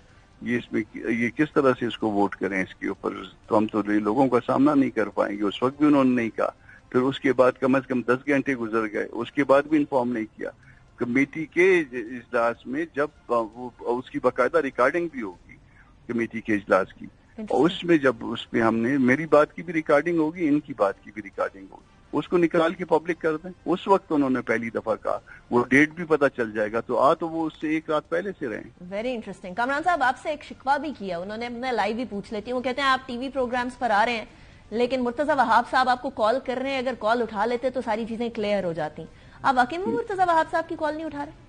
ये किस तरह से इसको वोट करें इसके ऊपर, तो हम तो लोगों का सामना नहीं कर पाएंगे। उस वक्त भी उन्होंने नहीं कहा, फिर उसके बाद कम से कम 10 घंटे गुजर गए, उसके बाद भी इन्फॉर्म नहीं किया। कमेटी के इजलास में जब उसकी बाकायदा रिकॉर्डिंग भी होगी कमेटी के इजलास की, और उसमें जब उसमें हमने मेरी बात की भी रिकॉर्डिंग होगी, इनकी बात की भी रिकॉर्डिंग होगी, उसको निकाल के पब्लिक कर दें। उस वक्त उन्होंने पहली दफा कहा, वो डेट भी पता चल जाएगा, तो वो उससे एक रात पहले से रहे। Very interesting. कामरान साहब आपसे एक शिकवा भी किया उन्होंने, मैं लाइव भी पूछ लेती हूँ। वो कहते हैं आप टीवी प्रोग्राम्स पर आ रहे हैं लेकिन मुर्तजा वहाब साहब आपको कॉल कर रहे हैं, अगर कॉल उठा लेते तो सारी चीजें क्लियर हो जाती। आप वाकई में मुर्तजा वहाब साहब की कॉल नहीं उठा रहे?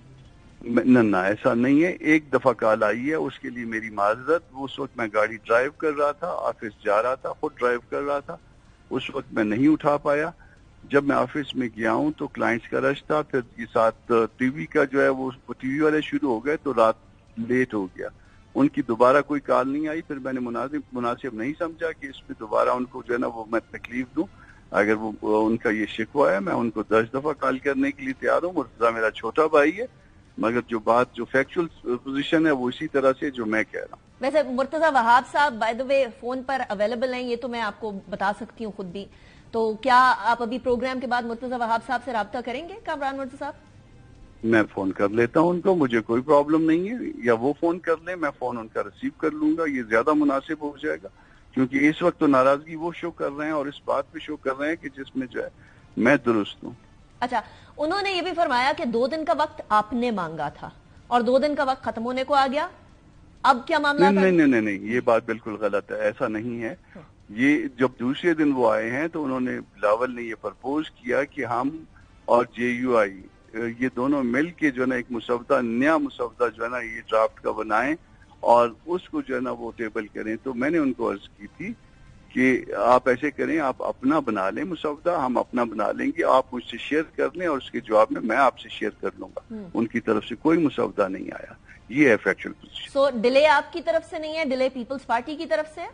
ना ऐसा नहीं है, एक दफा कॉल आई है, उसके लिए मेरी माजरत। उस वक्त मैं गाड़ी ड्राइव कर रहा था, ऑफिस जा रहा था, खुद ड्राइव कर रहा था, उस वक्त मैं नहीं उठा पाया। जब मैं ऑफिस में गया हूं तो क्लाइंट्स का रश था, फिर ये साथ टीवी का जो है वो टीवी वाले शुरू हो गए तो रात लेट हो गया। उनकी दोबारा कोई कॉल नहीं आई, फिर मैंने मुनासिब नहीं समझा कि इस पे दोबारा उनको जो है ना वो मैं तकलीफ दूं। अगर वो उनका ये शिकवा है, मैं उनको 10 दफा कॉल करने के लिए तैयार हूँ। मुर्तजा मेरा छोटा भाई है, मगर जो फैक्चुअल पोजीशन है वो इसी तरह से जो मैं कह रहा हूँ। वैसे Murtaza Wahab Sahab by the way phone पर अवेलेबल हैं, ये तो मैं आपको बता सकती हूँ खुद भी। तो क्या आप अभी प्रोग्राम के बाद मुर्तजा वहाब साहब से राब्ता करेंगे? कामरान मुर्तजा साहब, मैं फोन कर लेता हूँ उनको, मुझे कोई प्रॉब्लम नहीं है, या वो फोन कर ले, मैं फोन उनका रिसीव कर लूंगा, ये ज्यादा मुनासिब हो जाएगा। क्योंकि इस वक्त तो नाराजगी वो शो कर रहे हैं और इस बात पे शो कर रहे हैं कि जिसमें जो है मैं दुरुस्त हूँ। अच्छा, उन्होंने ये भी फरमाया कि 2 दिन का वक्त आपने मांगा था और 2 दिन का वक्त खत्म होने को आ गया, अब क्या मामला? नहीं, ये बात बिल्कुल गलत है, ऐसा नहीं है। ये जब दूसरे दिन वो आए हैं तो उन्होंने, बिलावल ने ये प्रपोज किया कि हम और JUI ये दोनों मिल के जो है ना एक नया मुसवदा जो है ना ये ड्राफ्ट का बनाएं और उसको जो है ना वो टेबल करें। तो मैंने उनको अर्ज की थी कि आप ऐसे करें, आप अपना बना लें मुसवदा, हम अपना बना लेंगे, आप मुझसे शेयर कर लें और उसके जवाब में मैं आपसे शेयर कर लूंगा। उनकी तरफ से कोई मुसवदा नहीं आया, ये है फैक्चुअल पोजीशन। सो डिले आपकी तरफ से नहीं है, डिले पीपल्स पार्टी की तरफ से है?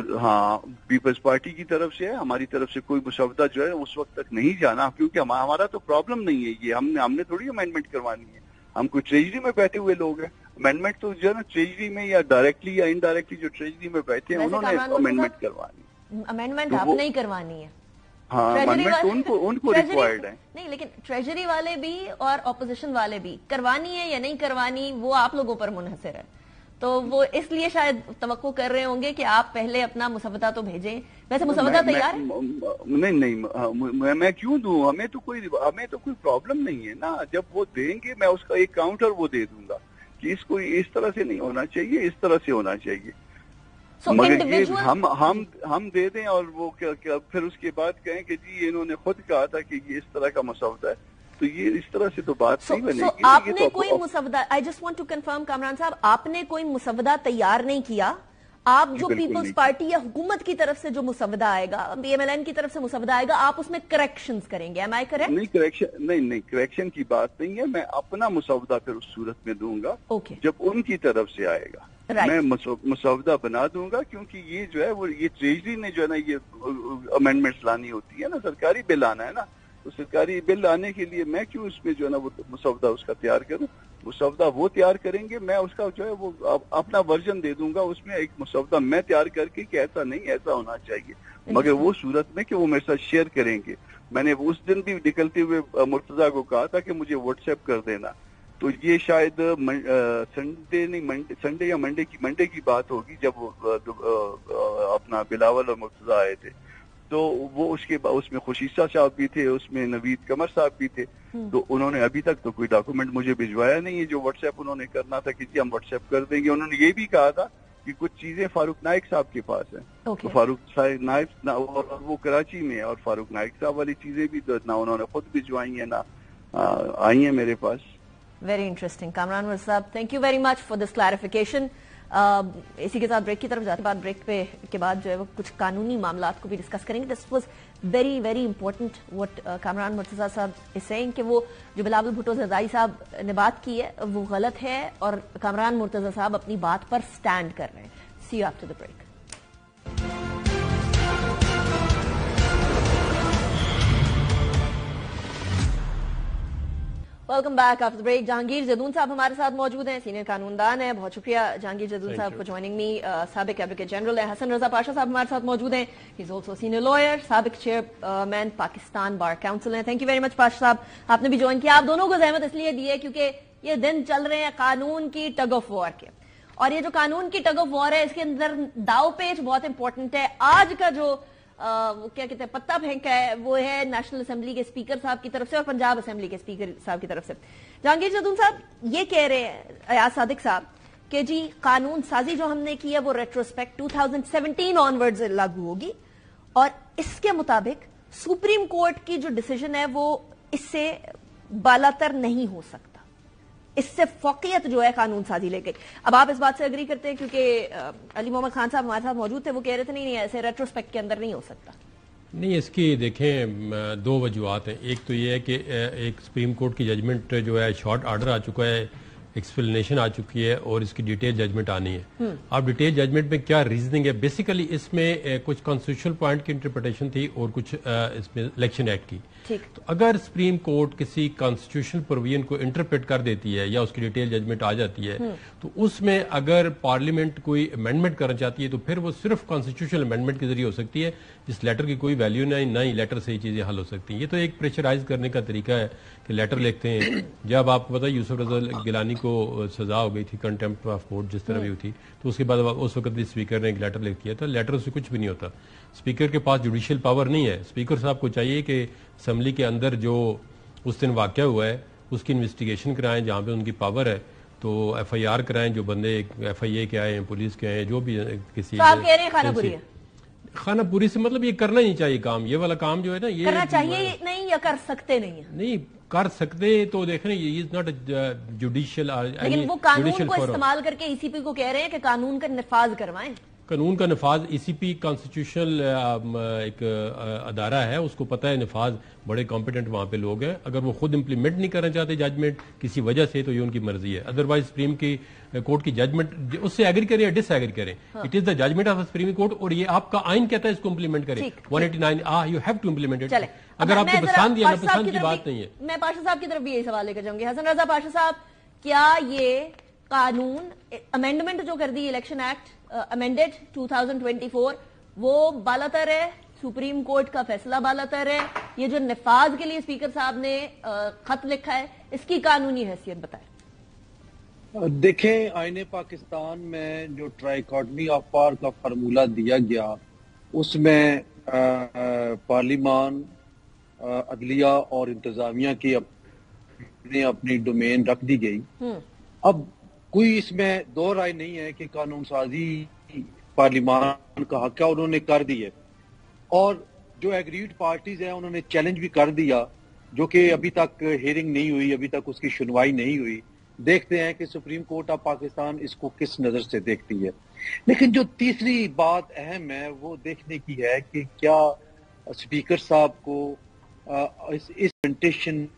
पीपल्स पार्टी की तरफ से है। हमारी तरफ से कोई मुसवदा जो है उस वक्त तक नहीं जाना, क्योंकि हमारा तो प्रॉब्लम नहीं है ये, हमने थोड़ी अमेंडमेंट करवानी है। हम कोई ट्रेजरी में बैठे हुए लोग हैं, अमेंडमेंट तो जो है ना ट्रेजरी में या डायरेक्टली या इनडायरेक्टली जो ट्रेजरी में बैठे हैं उन्होंने अमेंडमेंट करवानी है। अमेंडमेंट आपने ही करवानी है? हाँ, अमेंडमेंट उनको रिक्वायर्ड है। नहीं, लेकिन ट्रेजरी वाले भी और ऑपोजिशन वाले भी करवानी है या नहीं करवानी वो आप लोगों पर मुनहसर है। तो वो इसलिए शायद तवक्को कर रहे होंगे कि आप पहले अपना मुसवदा तो भेजें। वैसे मुसवदा तैयार है? नहीं, मैं क्यों दूं? हमें तो कोई प्रॉब्लम नहीं है ना। जब वो देंगे मैं उसका एक काउंटर वो दे दूंगा कि इसको इस तरह से नहीं होना चाहिए, इस तरह से होना चाहिए। मगर ये हम दे दें और वो क्या फिर उसके बाद कहें कि जी इन्होंने खुद कहा था कि ये इस तरह का मसौदा है, तो ये इस तरह से तो बात नहीं बनेगी। आपने कोई मुसवदा, I just want to confirm Kamran Sahab, आपने कोई मुसवदा तैयार नहीं किया। आप जो पीपल्स पार्टी या हुकूमत की तरफ से जो मुसवदा आएगा, PMLN की तरफ से मुसवदा आएगा, आप उसमें करेक्शंस करेंगे, एम आई करेक्ट? नहीं, करेक्शन की बात नहीं है। मैं अपना मुसवदा फिर उस सूरत में दूंगा जब उनकी तरफ से आएगा। मैं मुसवदा बना दूंगा, क्योंकि ये जो है वो ये ट्रेजरी ने जो है ना ये अमेंडमेंट्स लानी होती है ना, सरकारी बिल आना है ना, तो सरकारी बिल लाने के लिए मैं क्यों इसमें जो है ना वो मुसवदा उसका तैयार करूं? मुसवदा वो तैयार करेंगे, मैं उसका जो है वो अपना वर्जन दे दूंगा। उसमें एक मुसवदा मैं तैयार करके कि ऐसा नहीं, ऐसा होना चाहिए, मगर वो सूरत में कि वो मेरे साथ शेयर करेंगे। मैंने उस दिन भी निकलते हुए मुर्तजा को कहा था कि मुझे व्हाट्सएप कर देना, तो ये शायद संडे या मंडे की बात होगी जब अपना बिलावल और मुर्तजा आए थे। तो वो उसमें खुशीसा साहब भी थे, उसमें नवीद कमर साहब भी थे। तो उन्होंने अभी तक तो कोई डॉक्यूमेंट मुझे भिजवाया नहीं है जो व्हाट्सएप उन्होंने करना था कि जी हम व्हाट्सएप कर देंगे। उन्होंने ये भी कहा था कि कुछ चीजें फारूक नाइक साहब के पास है, तो फारूक नाइक और वो कराची में है, और फारूक नाइक साहब वाली चीजें भी ना उन्होंने खुद भिजवाई है ना आई है मेरे पास। Very interesting Kamran Murtaza Sahab, thank you very much for this clarification. इसी के साथ ब्रेक की तरफ जाते बाद ब्रेक के बाद जो है वो कुछ कानूनी मामलात को भी डिस्कस करेंगे। This was very very important what Kamran Murtaza Sahab is saying कि वो जो बिलावल भुट्टो जरदारी साहब ने बात की है वो गलत है और कामरान मुर्तजा साहब अपनी बात पर स्टैंड कर रहे हैं। See you after the break. Welcome back after break. Jahangir Jadoon Sahab हमारे साथ मौजूद हैं, सीनियर कानूनदान है। बहुत शुक्रिया जहांगीर जदून साहब फॉर ज्वाइनिंग मी। साबिक एडवोकेट जनरल है हसन रजा पाशा साहब हमारे साथ मौजूद हैं, he is also senior lawyer, साबिक चेयरमैन पाकिस्तान बार काउंसिल है। Thank you very much Pasha Sahab, आपने भी ज्वाइन किया। आप दोनों को जहमत इसलिए दी है क्योंकि ये दिन चल रहे हैं कानून की टग ऑफ वॉर के, और ये जो कानून की टग ऑफ वॉर है इसके अंदर दाव पेच बहुत इंपॉर्टेंट है। आज का जो वो क्या कहते हैं पत्ता फेंका है वो है नेशनल असेंबली के स्पीकर साहब की तरफ से और पंजाब असेंबली के स्पीकर साहब की तरफ से। जहांगीर जदून साहब ये कह रहे हैं अयाज सादिक साहब कि जी कानून साजी जो हमने की है वो रेट्रोस्पेक्ट 2017 ऑनवर्ड्स लागू होगी, और इसके मुताबिक सुप्रीम कोर्ट की जो डिसीजन है वो इससे बालातर नहीं हो सकता, इससे फौकियत जो है कानून साजी ले गई। अब आप इस बात से एग्री करते हैं? क्योंकि अली मोहम्मद खान साहब हमारे साथ मौजूद थे, वो कह रहे थे नहीं ऐसे रेट्रोस्पेक्ट के अंदर नहीं हो सकता। नहीं, इसकी देखें दो वजूहत हैं। एक तो ये है कि एक सुप्रीम कोर्ट की जजमेंट जो है शॉर्ट आर्डर आ चुका है, एक्सप्लेनेशन आ चुकी है और इसकी डिटेल जजमेंट आनी है। अब डिटेल जजमेंट में क्या रीजनिंग है, बेसिकली इसमें कुछ कॉन्स्टिट्यूशनल पॉइंट की इंटरप्रिटेशन थी और कुछ इसमें इलेक्शन एक्ट की। तो अगर सुप्रीम कोर्ट किसी कॉन्स्टिट्यूशनल प्रोविजन को इंटरप्रेट कर देती है या उसकी डिटेल जजमेंट आ जाती है तो उसमें अगर पार्लियामेंट कोई अमेंडमेंट करना चाहती है तो फिर वो सिर्फ कॉन्स्टिट्यूशनल अमेंडमेंट के जरिए हो सकती है, जिस लेटर की कोई वैल्यू नहीं, ना ही लेटर से ये चीजें हल हो सकती हैं। ये तो एक प्रेशराइज करने का तरीका है कि लेटर लिखते हैं। जब आपको पता है यूसुफ रजा गिलानी को सजा हो गई थी कंटेम्प्ट ऑफ कोर्ट जिस तरह भी हुई थी, तो उसके बाद उस वक्त स्पीकर ने एक लेटर लिख दिया था। लेटर से कुछ भी नहीं होता, स्पीकर के पास जुडिशियल पावर नहीं है। स्पीकर साहब को चाहिए कि असेंबली के अंदर जो उस दिन वाकया हुआ है उसकी इन्वेस्टिगेशन कराएं, जहां पे उनकी पावर है तो FIR कराएं, जो बंदे FIA के आए हैं, पुलिस के आए हैं, जो भी किसी। तो आप कह रहे हैं खानापुरी है? खानापुरी से मतलब ये करना ही चाहिए काम, ये वाला काम जो है ना, ये करना चाहिए नहीं या कर सकते नहीं है? नहीं कर सकते तो देख रहे हैं, ये इज नॉट जुडिशियल। लेकिन वो कानून को इस्तेमाल करके ECP को कह रहे हैं कि कानून का निफाज करवाएं। कानून का नफाज ECP कॉन्स्टिट्यूशनल एक अदारा है, उसको पता है नफाज बड़े कॉम्पिटेंट वहां पे लोग हैं। अगर वो खुद इंप्लीमेंट नहीं करना चाहते जजमेंट किसी वजह से तो ये उनकी मर्जी है। अदरवाइज सुप्रीम की कोर्ट की जजमेंट उससे एग्री करें या डिसएग्री करें, it is the judgment of supreme court और ये आपका आइन कहता है इसको इंप्लीमेंट करें। 189 you have to implement it. अगर आपको पसंद या नापसंद की बात नहीं है। मैं पाशा साहब की तरफ भी यही सवाल लेकर जाऊंगी। हसन रजा पाशा साहब, क्या ये कानून अमेंडमेंट जो कर दी इलेक्शन एक्ट अमेंडेड 2024 वो बालातर है? सुप्रीम कोर्ट का फैसला बालातर है? ये जो निफाज के लिए स्पीकर साहब ने खत लिखा है इसकी कानूनी हैसियत बताएं। देखें, आईने पाकिस्तान में जो ट्राइकॉटमी ऑफ पावर का फार्मूला दिया गया उसमें पार्लिमान, अदलिया और इंतजामिया की अपनी डोमेन रख दी गई। अब कोई इसमें दो राय नहीं है कि कानून साजी पार्लिमान का हक है, उन्होंने कर दी है। और जो एग्रीड पार्टीज हैं उन्होंने चैलेंज भी कर दिया, जो कि अभी तक हियरिंग नहीं हुई, अभी तक उसकी सुनवाई नहीं हुई। देखते हैं कि सुप्रीम कोर्ट ऑफ पाकिस्तान इसको किस नजर से देखती है। लेकिन जो तीसरी बात अहम है वो देखने की है कि क्या स्पीकर साहब को इस इम्प्लीमेंटेशन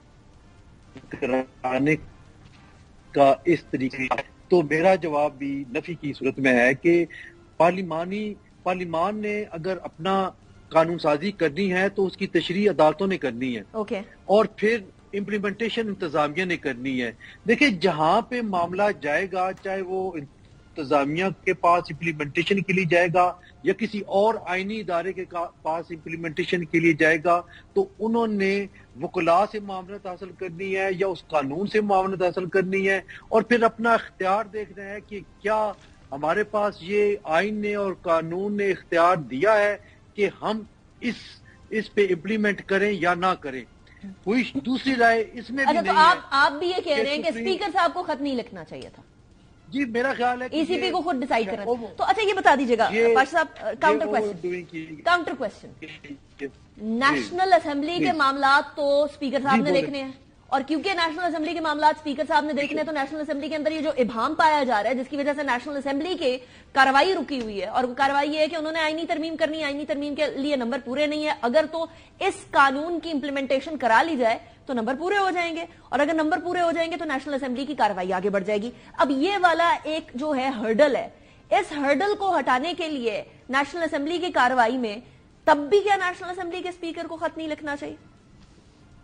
कराने का इस तरीके, तो मेरा जवाब भी नफी की सूरत में है कि पार्लिमान ने अगर अपना कानून साजी करनी है तो उसकी तशरीह अदालतों ने करनी है। और फिर इम्प्लीमेंटेशन इंतजामिया ने करनी है। देखिए, जहां पे मामला जाएगा, चाहे वो इंतजामिया के पास इम्प्लीमेंटेशन के लिए जाएगा या किसी और आईनी इदारे के पास इम्प्लीमेंटेशन के लिए जाएगा, तो उन्होंने वकला से मामलत हासिल करनी है या उस कानून से मामलत हासिल करनी है और फिर अपना इख्तियार देखना है कि क्या हमारे पास ये आइन ने और कानून ने इख्तियार दिया है कि हम इस पे इम्प्लीमेंट करें या ना करें। कोई दूसरी राय इसमें भी नहीं है। आप भी ये कह रहे हैं कि स्पीकर साहब को खत नहीं लिखना चाहिए था? जी, मेरा ख्याल है ECP को खुद डिसाइड करना। तो अच्छा, ये बता दीजिएगा पाशा साहब, काउंटर क्वेश्चन, नेशनल असेंबली के मामलात तो स्पीकर साहब ने देखने हैं, और क्योंकि नेशनल असेंबली के मामलात स्पीकर साहब ने देखने हैं तो नेशनल असेंबली के अंदर ये जो इबाम पाया जा रहा है जिसकी वजह से नेशनल असेंबली के कार्रवाई रुकी हुई है, और वो कार्रवाई ये है कि उन्होंने आईनी तरमीम करनी है, आईनी तरमीम के लिए नंबर पूरे नहीं है। अगर तो इस कानून की इंप्लीमेंटेशन करा ली जाए तो नंबर पूरे हो जाएंगे, और अगर नंबर पूरे हो जाएंगे तो नेशनल असेंबली की कार्रवाई आगे बढ़ जाएगी। अब ये वाला एक जो है हर्डल है, इस हर्डल को हटाने के लिए नेशनल असेंबली की कार्रवाई में तब भी क्या नेशनल असेंबली के स्पीकर को खत नहीं लिखना चाहिए?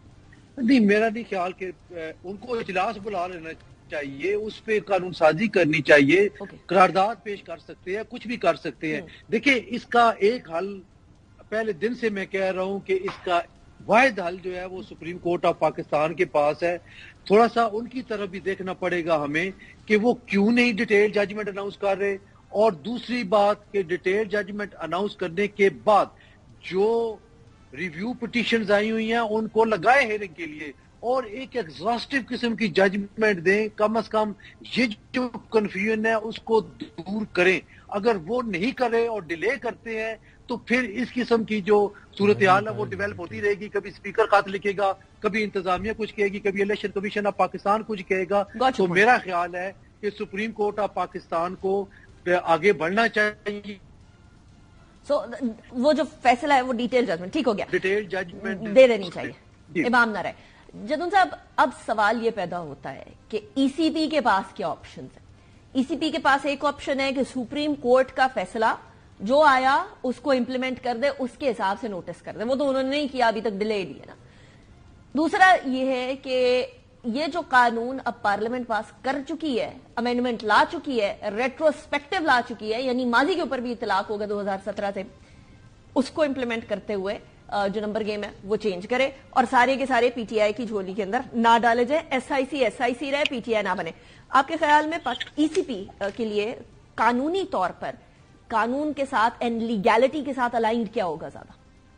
نہیں، میرا نہیں خیال کہ ان کو اجلاس بلا لینا چاہیے، اس پہ قانون سازی کرنی چاہیے، قرارداد پیش کر سکتے ہیں، کچھ بھی کر سکتے ہیں. دیکھیں اس کا ایک حل پہلے دن سے میں کہہ رہا ہوں کہ اس کا واحد حل جو ہے وہ سپریم کورٹ آف پاکستان کے پاس ہے. تھوڑا سا ان کی طرف بھی دیکھنا پڑے گا ہمیں کہ وہ کیوں نہیں ڈیٹیل ججمنٹ اناؤنس کر رہے، اور دوسری بات کہ ڈیٹیل ججمنٹ اناؤنس کرنے کے بعد جو ریویو پٹیشنز آئی ہوئی ہیں ان کو لگائے ہیئرنگ کے لیے اور ایک ایگزاسٹو قسم کی ججمنٹ دیں. کم از کم یہ جو کنفیوژن ہے اس کو دور کریں. اگر وہ نہیں کرے اور ڈیلے کرتے ہیں تو پھر اس قسم کی جو صورتحال ہے وہ ڈیولپ ہوتی رہے گی. کبھی اسپیکر خط لکھے گا، کبھی انتظامیہ کچھ کہے گی، کبھی الیکشن کمیشن آف پاکستان کچھ کہے گا. تو میرا خیال ہے کہ سپریم کورٹ آف پاکستان کو آگے بڑھنا چاہیے. وہ جو فیصلہ ہے وہ ڈیٹیل ججمنٹ ٹھیک ہو گیا، ڈیٹیل ججمنٹ دے دینی چاہیے، امام نہ رہے. جدون صاحب اب سوال یہ پیدا ہوتا ہے کہ ای سی پی کے پاس کیا آپشنز ہیں. ای سی پی کے پاس ایک آپشن ہے کہ سپریم کورٹ کا فیصلہ جو آیا اس کو امپلیمنٹ کر دے، اس کے حساب سے نوٹس کر دے. وہ تو انہوں نے نہیں کیا، ابھی تک ڈیلے ہے نا. دوسرا یہ ہے کہ یہ جو قانون اب پارلیمنٹ پاس کر چکی ہے، امینڈمنٹ لا چکی ہے، ریٹروسپیکٹو لا چکی ہے، یعنی ماضی کے اوپر بھی اطلاق ہوگا 2017 سے، اس کو امپلیمنٹ کرتے ہوئے جو نمبر گیم ہے وہ چینج کرے اور سارے کے سارے پی ٹی آئی کی جھولی کے اندر نہ ڈالے جائے. ایس آئی سی رہے، پی ٹی آئی نہ بنے. آپ کے خیال میں ای سی پی کے لیے قانونی طور پر قانون کے ساتھ اینڈ لیگیلٹی کے ساتھ الائنڈ کیا ہوگا زیادہ؟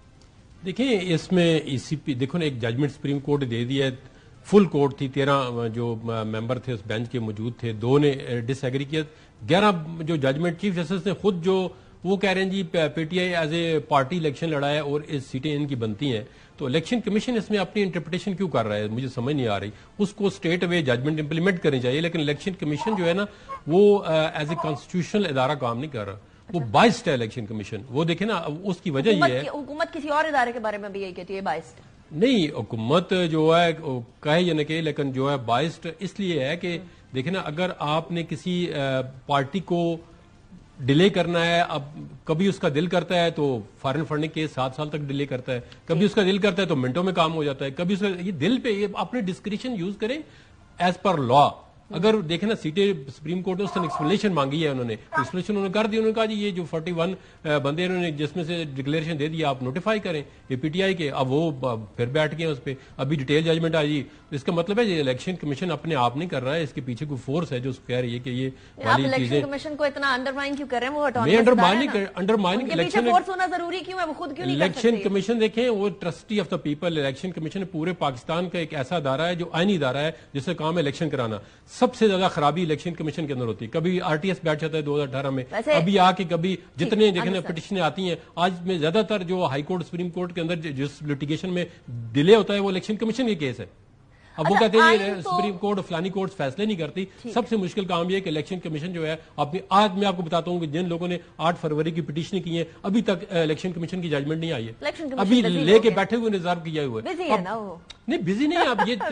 دیکھیں اس میں ای سی پی دیکھو نا، ایک ججمنٹ سپریم کورٹ نے دے دیا ہے، فل کورٹ تھی، 13 جو ممبر تھے اس بینچ کے موجود تھے، 2 نے ڈس ایگری کیا. 11 جو ججمنٹ چیف جسٹس نے خود جو وہ کہہ رہے ہیں جی P T I as a party election لڑا ہے اور اس سیٹیں ان کی بنتی ہیں. تو الیکشن کمیشن اس میں اپنی انٹرپریٹیشن کیوں کر رہا ہے، مجھے سمجھ نہیں آ رہی. اس کو اسٹریٹ اوے ججمنٹ امپلیمنٹ کرنی چاہیے، لیکن الیکشن کمیشن جو ہے نا وہ ایز اے کانسٹیٹیوشنل ادارہ کام نہیں کر رہا، وہ بائسڈ ہے الیکشن کمیشن. وہ دیکھیں نا اس کی وجہ یہ ہے، حکومت کسی اور ادارے کے بارے میں بھی یہی کہتی ہے بائسڈ نہیں. حکومت جو ہے کہے یا نہ کہے، لیکن جو ہے بائسڈ اس لیے ہے کہ دیکھیں نا، اگر آپ نے کسی پارٹی کو ڈیلے کرنا ہے، اب کبھی اس کا دل کرتا ہے تو فارن فنڈنگ کے 7 سال تک ڈیلے کرتا ہے، کبھی اس کا دل کرتا ہے تو منٹوں میں کام ہو جاتا ہے، کبھی اس کا یہ دل پہ یہ اپنے ڈسکریشن یوز کریں ایز پر لا. اگر دیکھیں نا سیٹیں سپریم کورٹ نے اس نے ایکسپلینیشن مانگی ہے، انہوں نے ایکسپلینیشن انہوں نے کر دی. انہوں نے کہا جی یہ جو 41 بندے انہوں نے جس میں سے ڈکلیریشن دے دی آپ نوٹیفائی کریں یہ پی ٹی آئی کے. اب وہ پھر بیٹھ گئے اس پہ، ابھی ڈیٹیل ججمنٹ آئی. اس کا مطلب ہے یہ الیکشن کمیشن اپنے آپ نہیں کر رہا ہے، اس کے پیچھے کوئی فورس ہے جو کہہ رہی ہے کہ یہ والی چیزیں. الیکشن کمیشن کو اتنا انڈرمائن کیوں کر رہے ہیں؟ وہ انڈرمائننگ الیکشن فورس ہونا ضروری کیوں ہے؟ وہ خود کیوں نہیں کر سکتے؟ الیکشن کمیشن دیکھیں وہ trustee of the people. Election commission پورے پاکستان کا ایک ایسا ادارہ ہے جو آئینی ادارہ ہے جس کا کام ہے الیکشن کرانا. سب سے زیادہ خرابی الیکشن کمیشن کے اندر ہوتی ہے. کبھی آر ٹی ایس بیٹھ جاتا ہے 2018 میں، ابھی آ کے کبھی جتنے دیکھیں پٹیشنیں آتی ہیں. آج میں زیادہ تر جو ہائی کورٹ سپریم کورٹ کے اندر جس لٹیگیشن میں ڈیلے ہوتا ہے وہ الیکشن کمیشن کے کیس ہے. اب وہ کہتے ہیں یہ سپریم کورٹ فلانی کورٹ فیصلے نہیں کرتی. سب سے مشکل کام یہ ہے کہ الیکشن کمیشن جو ہے آج میں آپ کو بتاتا ہوں کہ جن لوگوں نے 8 فروری کی پٹیشنیں کی ہیں ابھی تک الیکشن کمشن کی ججمنٹ نہیں آئی ہے، ابھی لے کے بیٹھے ہوئے ریزرو کیا ہوا ہے. نہیں بزی نہیں آپ یہ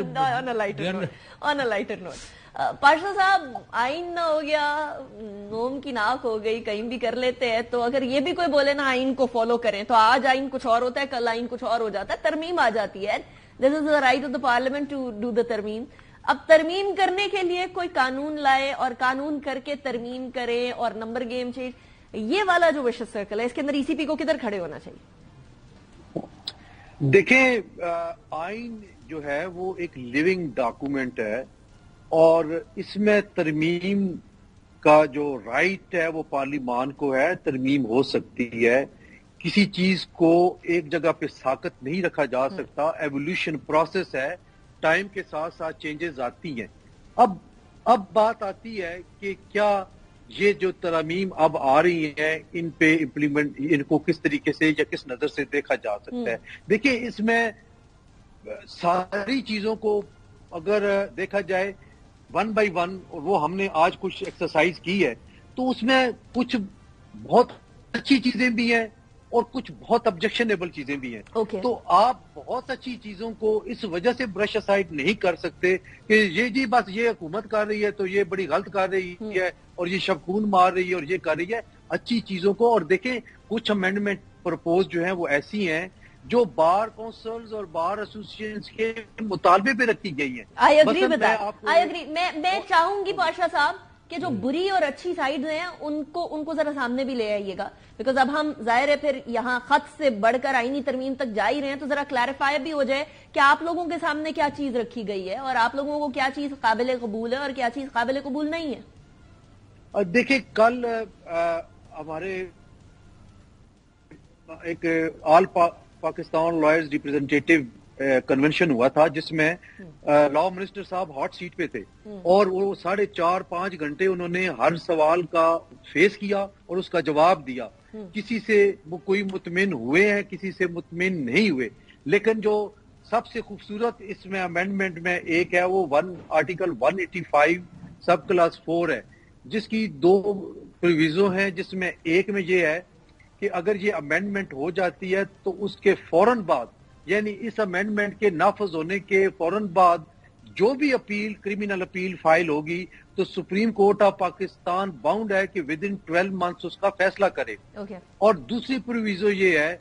آن اے لائٹر نوٹ پارشا صاحب، آئین نہ ہو گیا، نوم کی ناک ہو گئی، کہیں بھی کر لیتے ہیں. تو اگر یہ بھی کوئی بولے نا آئین کو فالو کریں، تو آج آئین کچھ اور ہوتا ہے، کل آئین کچھ اور ہو جاتا ہے، ترمیم آ جاتی ہے. This is the right of the parliament to do the ترمیم. اب ترمیم کرنے کے لیے کوئی قانون لائے اور قانون کر کے ترمیم کرے اور نمبر گیم چینج، یہ والا جو وشس سرکل ہے اس کے اندر ای سی پی کو کدھر کھڑے ہونا چاہیے؟ دیکھیں آئین جو ہے وہ ایک لیونگ ڈاکومنٹ ہے اور اس میں ترمیم کا جو رائٹ ہے وہ پارلیمان کو ہے. ترمیم ہو سکتی ہے، کسی چیز کو ایک جگہ پہ ساکت نہیں رکھا جا سکتا. ایوولوشن پروسیس ہے، ٹائم کے ساتھ ساتھ چینجز آتی ہیں. اب بات آتی ہے کہ کیا یہ جو ترامیم اب آ رہی ہیں ان پہ امپلیمنٹ، ان کو کس طریقے سے یا کس نظر سے دیکھا جا سکتا ہے. دیکھیں اس میں ساری چیزوں کو اگر دیکھا جائے 1 by 1، اور وہ ہم نے آج کچھ ایکسرسائز کی ہے، تو اس میں کچھ بہت اچھی چیزیں بھی ہیں اور کچھ بہت آبجیکشنیبل چیزیں بھی ہیں. تو آپ بہت اچھی چیزوں کو اس وجہ سے برش اسائڈ نہیں کر سکتے کہ یہ جی بس یہ حکومت کر رہی ہے تو یہ بڑی غلط کر رہی ہے اور یہ شبخون مار رہی ہے اور یہ کر رہی ہے. اچھی چیزوں کو، اور دیکھیں کچھ امینڈمنٹ پرپوز جو ہیں وہ ایسی ہیں جو بار کونسلز اور بار ایسوسیشنز کے مطالبے پہ رکھی گئی ہیں. I agree with that. I agree. میں چاہوں گی پاشا صاحب کہ جو بری اور اچھی سائیڈ ہیں ان کو ذرا سامنے بھی لے آئیے گا, بیکاز اب ہم ظاہر ہے پھر یہاں خط سے بڑھ کر آئینی ترمیم تک جا ہی رہے ہیں, تو ذرا کلیریفائی بھی ہو جائے کہ آپ لوگوں کے سامنے کیا چیز رکھی گئی ہے اور آپ لوگوں کو کیا چیز قابل قبول ہے اور کیا چیز قابل قبول نہیں ہے. دیکھیں کل ہمارے ایک all Pakistan lawyers representative convention ہوا تھا جس میں law minister Sahab hot seat پہ تھے اور وہ 4.5-5 گھنٹے انہوں نے ہر سوال کا فیس کیا اور اس کا جواب دیا. کسی سے وہ کوئی مطمئن ہوئے ہیں, کسی سے مطمئن نہیں ہوئے, لیکن جو سب سے خوبصورت اس میں امینڈمنٹ میں ایک ہے وہ آرٹیکل 185 سب کلاس 4 ہے, جس کی 2 پروویزو ہیں, جس میں ایک میں یہ ہے کہ اگر یہ امینڈمنٹ ہو جاتی ہے تو اس کے فوراً بعد, یعنی اس امینڈمنٹ کے نافذ ہونے کے فوراً بعد جو بھی اپیل کرمنل اپیل فائل ہوگی تو supreme court of Pakistan bound ہے کہ ود ان 12 منتھس اس کا فیصلہ کرے. اور دوسری پروویزو یہ ہے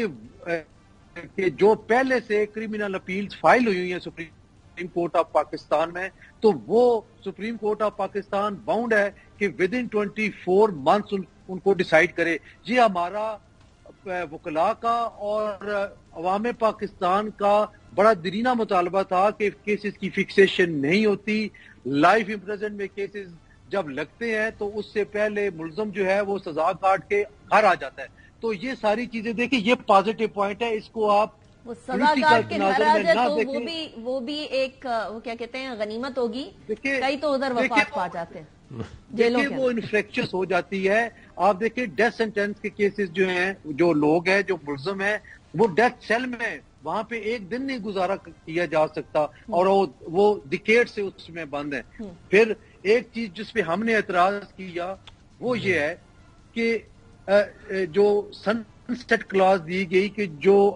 کہ جو پہلے سے کرمنل اپیلز فائل ہوئی ہیں سپریم کورٹ آف پاکستان میں, تو وہ supreme court of Pakistan bound ہے کہ ود ان 24 منتھس ان کو ڈیسائیڈ کرے. یہ ہمارا وکلاء کا اور عوام پاکستان کا بڑا دیرینہ مطالبہ تھا کہ کیسز کی فکسیشن نہیں ہوتی. لائف امپریزنٹ میں کیسز جب لگتے ہیں تو اس سے پہلے ملزم جو ہے وہ سزا کاٹ کے گھر آ جاتا ہے. تو یہ ساری چیزیں دیکھیں, یہ پازیٹو پوائنٹ ہے, اس کو آپ وہ سزا کاٹ کے گھر آ جائے تو وہ بھی ایک وہ کیا کہتے ہیں غنیمت ہوگی. کئی تو ادھر وفات پا جاتے ہیں, دیکھیں وہ انفیکشس ہو جاتی ہے. آپ دیکھیں ڈیتھ سینٹینس کے کیسز جو ہیں, جو لوگ ہیں جو ملزم ہیں وہ ڈیتھ سیل میں, وہاں پہ ایک دن نہیں گزارا کیا جا سکتا اور وہ ڈیکیڈ سے اس میں بند ہیں. پھر ایک چیز جس پہ ہم نے اعتراض کیا وہ یہ ہے کہ جو سن سیٹ کلاز دی گئی کہ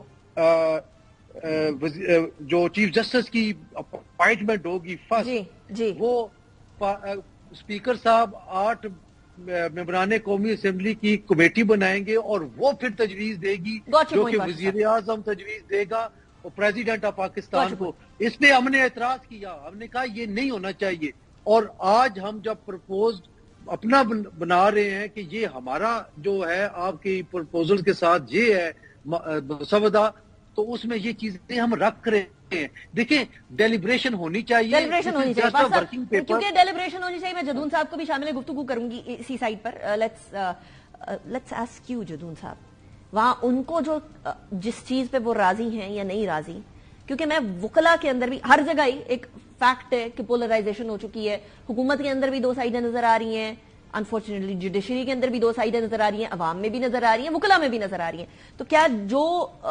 جو چیف جسٹس کی اپائنٹمنٹ ہوگی فرسٹ, وہ اسپیکر صاحب 8 ممبران قومی اسمبلی کی کمیٹی بنائیں گے اور وہ پھر تجویز دے گی جو کہ وزیر اعظم تجویز دے گا اور پریزیڈنٹ آف پاکستان کو. اس پہ ہم نے اعتراض کیا, ہم نے کہا یہ نہیں ہونا چاہیے. اور آج ہم جب پرپوز اپنا بنا رہے ہیں کہ یہ ہمارا جو ہے آپ کی پرپوزل کے ساتھ یہ ہے مسودہ, تو اس میں یہ چیزیں ہم رکھ رہے ہیں. دیکھیں ڈیلیبریشن ہونی چاہیے, کیونکہ ڈیلیبریشن ہونی چاہیے. میں جدون صاحب کو بھی شامل گفتگو کروں گی اسی سائٹ پر. Let's ask you Jadoon Sahab, وہاں ان کو جو جس چیز پہ وہ راضی ہیں یا نہیں راضی, کیونکہ میں وکلا کے اندر بھی ہر جگہ ہی ایک فیکٹ ہے کہ پولرائزیشن ہو چکی ہے. حکومت کے اندر بھی 2 سائڈیں نظر آ رہی ہیں, انفارچونیٹلی جوڈیشری کے اندر بھی 2 سائڈیں نظر آ رہی ہیں, عوام میں بھی نظر آ رہی ہیں, وکلا میں بھی نظر آ رہی ہیں. تو کیا جو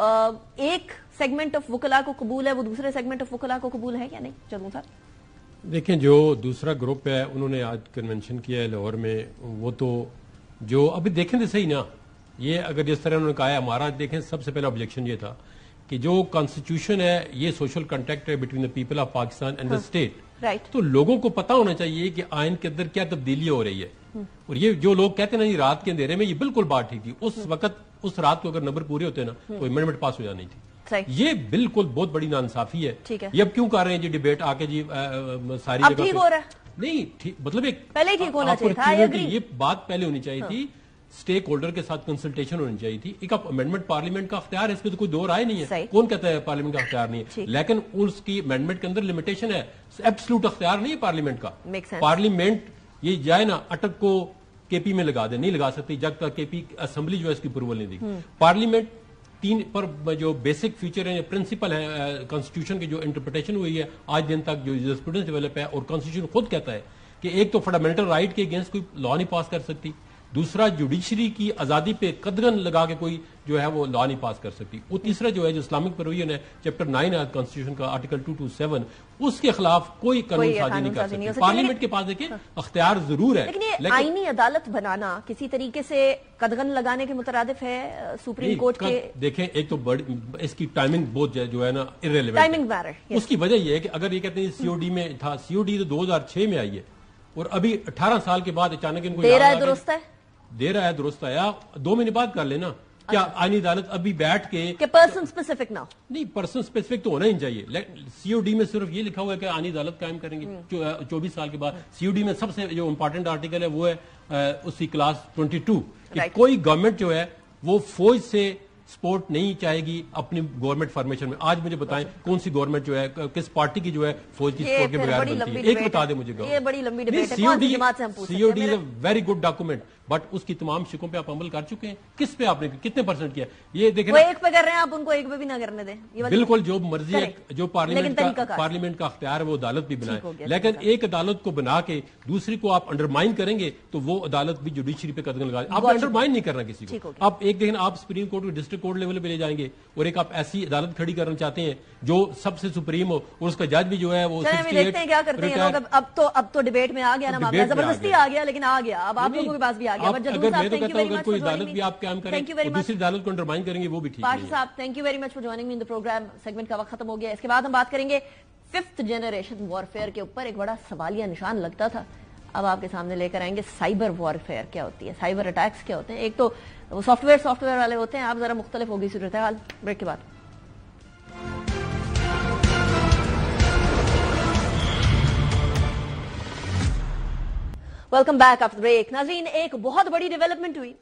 ایک سیگمنٹ آف وکلا کو قبول ہے وہ دوسرے سیگمنٹ آف وکلا کو قبول ہے یا نہیں؟ جدوں صاحب دیکھیں, جو دوسرا گروپ ہے انہوں نے آج کنونشن کیا ہے لاہور میں, وہ تو جو ابھی دیکھیں تو صحیح نا, یہ اگر جس طرح انہوں نے کہا ہے ہمارا, دیکھیں سب سے پہلا آبجیکشن یہ تھا کہ جو کانسٹیٹیوشن ہے یہ سوشل کنٹیکٹ ہے between the people of Pakistan and the state. تو لوگوں کو پتا ہونا چاہیے کہ آئین کے اندر کیا تبدیلی ہو رہی ہے. اور یہ جو لوگ کہتے ہیں نا یہ رات کے اندھیرے میں, یہ بالکل بات ٹھیک تھی. اس وقت اس رات کو اگر نمبر پورے ہوتے نا تو امینڈمنٹ پاس ہو جانی تھی. یہ بالکل بہت بڑی ناانصافی ہے. یہ اب کیوں کر رہے ہیں جی ڈیبیٹ آ کے جی ساری جگہ نہیں, مطلب ایک پہلے ٹھیک ہونا چاہیے تھا. یہ بات پہلے ہونی چاہیے تھی, اسٹیک ہولڈر کے ساتھ کنسلٹیشن ہونی چاہیے تھی. ایک امینڈمنٹ پارلیمنٹ کا اختیار ہے, اس پہ تو کوئی دو رائے نہیں ہے. کون کہتا ہے پارلیمنٹ کا اختیار نہیں ہے؟ لیکن اس کی امینڈمنٹ کے اندر لمیٹیشن ہے, ایبسلوٹ اختیار نہیں ہے پارلیمنٹ کا. پارلیمنٹ یہ جائے نا اٹک کو کے پی میں لگا دے, نہیں لگا سکتی جب تک کے پی اسمبلی جو ہے اس کی اپروول نہیں دی. پارلیمنٹ 3 پر جو بیسک فیچر ہیں, پرنسپل ہیں کانسٹیٹیوشن کی جو انٹرپریٹیشن ہوئی ہے آج دن تک, جو جسپروڈنس ڈیولپ ہے, اور کانسٹیٹیوشن خود کہتا ہے کہ ایک تو فنڈامنٹل رائٹ کے اگینسٹ کوئی لا نہیں پاس کر سکتی, دوسرا جوڈیشری کی آزادی پہ قدغن لگا کے کوئی جو ہے وہ لا نہیں پاس کر سکتی, اور تیسرا جو ہے جو اسلامک پروویژن ہے چیپٹر 9 ہے کانسٹیٹیوشن کا آرٹیکل 227, اس کے خلاف کوئی قانون سازی نہیں کر سکتی. پارلیمنٹ کے پاس دیکھیں اختیار ضرور ہے, لیکن آئینی عدالت بنانا کسی طریقے سے قدغن لگانے کے مترادف ہے سپریم کورٹ کے. دیکھیں ایک تو اس کی ٹائمنگ بہت جو ہے نا irrelevant ہے. اس کی وجہ یہ ہے کہ اگر یہ کہتے ہیں سی او ڈی میں تھا, سی او ڈی تو 2006 میں آئی ہے, اور ابھی 18 سال کے بعد اچانک ان کو دے رہا ہے, درست ہے, دے رہا ہے, درست آیا, 2 مہینے بعد کر لینا. क्या आईनी अदालत अभी बैठ के पर्सन स्पेसिफिक ना नहीं, पर्सन स्पेसिफिक तो होना ही चाहिए। सीओडी में सिर्फ ये लिखा हुआ है कि आईनी अदालत कायम करेंगे 24 साल के बाद। सीओडी में सबसे जो इंपॉर्टेंट आर्टिकल है वो है उसकी क्लास 22 कि कोई गवर्नमेंट जो है वो फौज से सपोर्ट नहीं चाहेगी अपनी गवर्नमेंट फॉर्मेशन में। आज मुझे बताएं कौन सी गवर्नमेंट जो है किस पार्टी की जो है फौज की सपोर्ट के बगैर बनती है, एक बता दे मुझे। ये बड़ी लंबी डिबेट है, कौन सी जमात से हम पूछ सकते हैं? COD is a very good document, but उसकी तमाम शिकों पे आप अमल कर चुके हैं। किस पे आपने कितने % किया ये देखें। वो एक पे कर रहे हैं, आप उनको एक पे भी ना करने दें। बिल्कुल, जो मर्जी है, जो पार्लियामेंट का अख्तियार है वो अदालत भी बनाए, लेकिन एक अदालत को बना के दूसरी को आप अंडरमाइन करेंगे तो वो अदालत भी जुडिशरी पे कदम लगा। आप अंडरमाइन नहीं करना किसी को। आप एक देखें, आप सुप्रीम कोर्ट को डिस्ट्रिक्ट कोर्ट लेवल पे ले जाएंगे और एक आप ऐसी अदालत खड़ी करना चाहते हैं जो सबसे सुप्रीम हो और उसका जज भी जो है वो देखते हैं क्या करते हैं लोग। अब तो डिबेट में आ गया ना मामला, जबरदस्ती आ गया, लेकिन आ गया, अब आप लोगों के पास भी आ गया। अगर कोई अदालत भी आप काम करें दूसरी अदालत को अंडरमाइन करेंगे वो भी ठीक है। Sahab, thank you very much for joining me in the program. Segment का वक्त खत्म हो गया। इसके बाद हम बात करेंगे 5th जनरेशन वॉरफेयर के ऊपर। एक बड़ा सवालिया निशान लगता था, अब आपके सामने लेकर आएंगे साइबर वॉरफेयर क्या होती है, साइबर अटैक्स क्या होते हैं। एक तो वो सॉफ्टवेयर वाले होते हैं, आप जरा मुख्तलिफ होगी सूरत हाल। ब्रेक के बाद वेलकम बैक आफ्टर ब्रेक। नाज़रीन, एक बहुत बड़ी डेवलपमेंट हुई,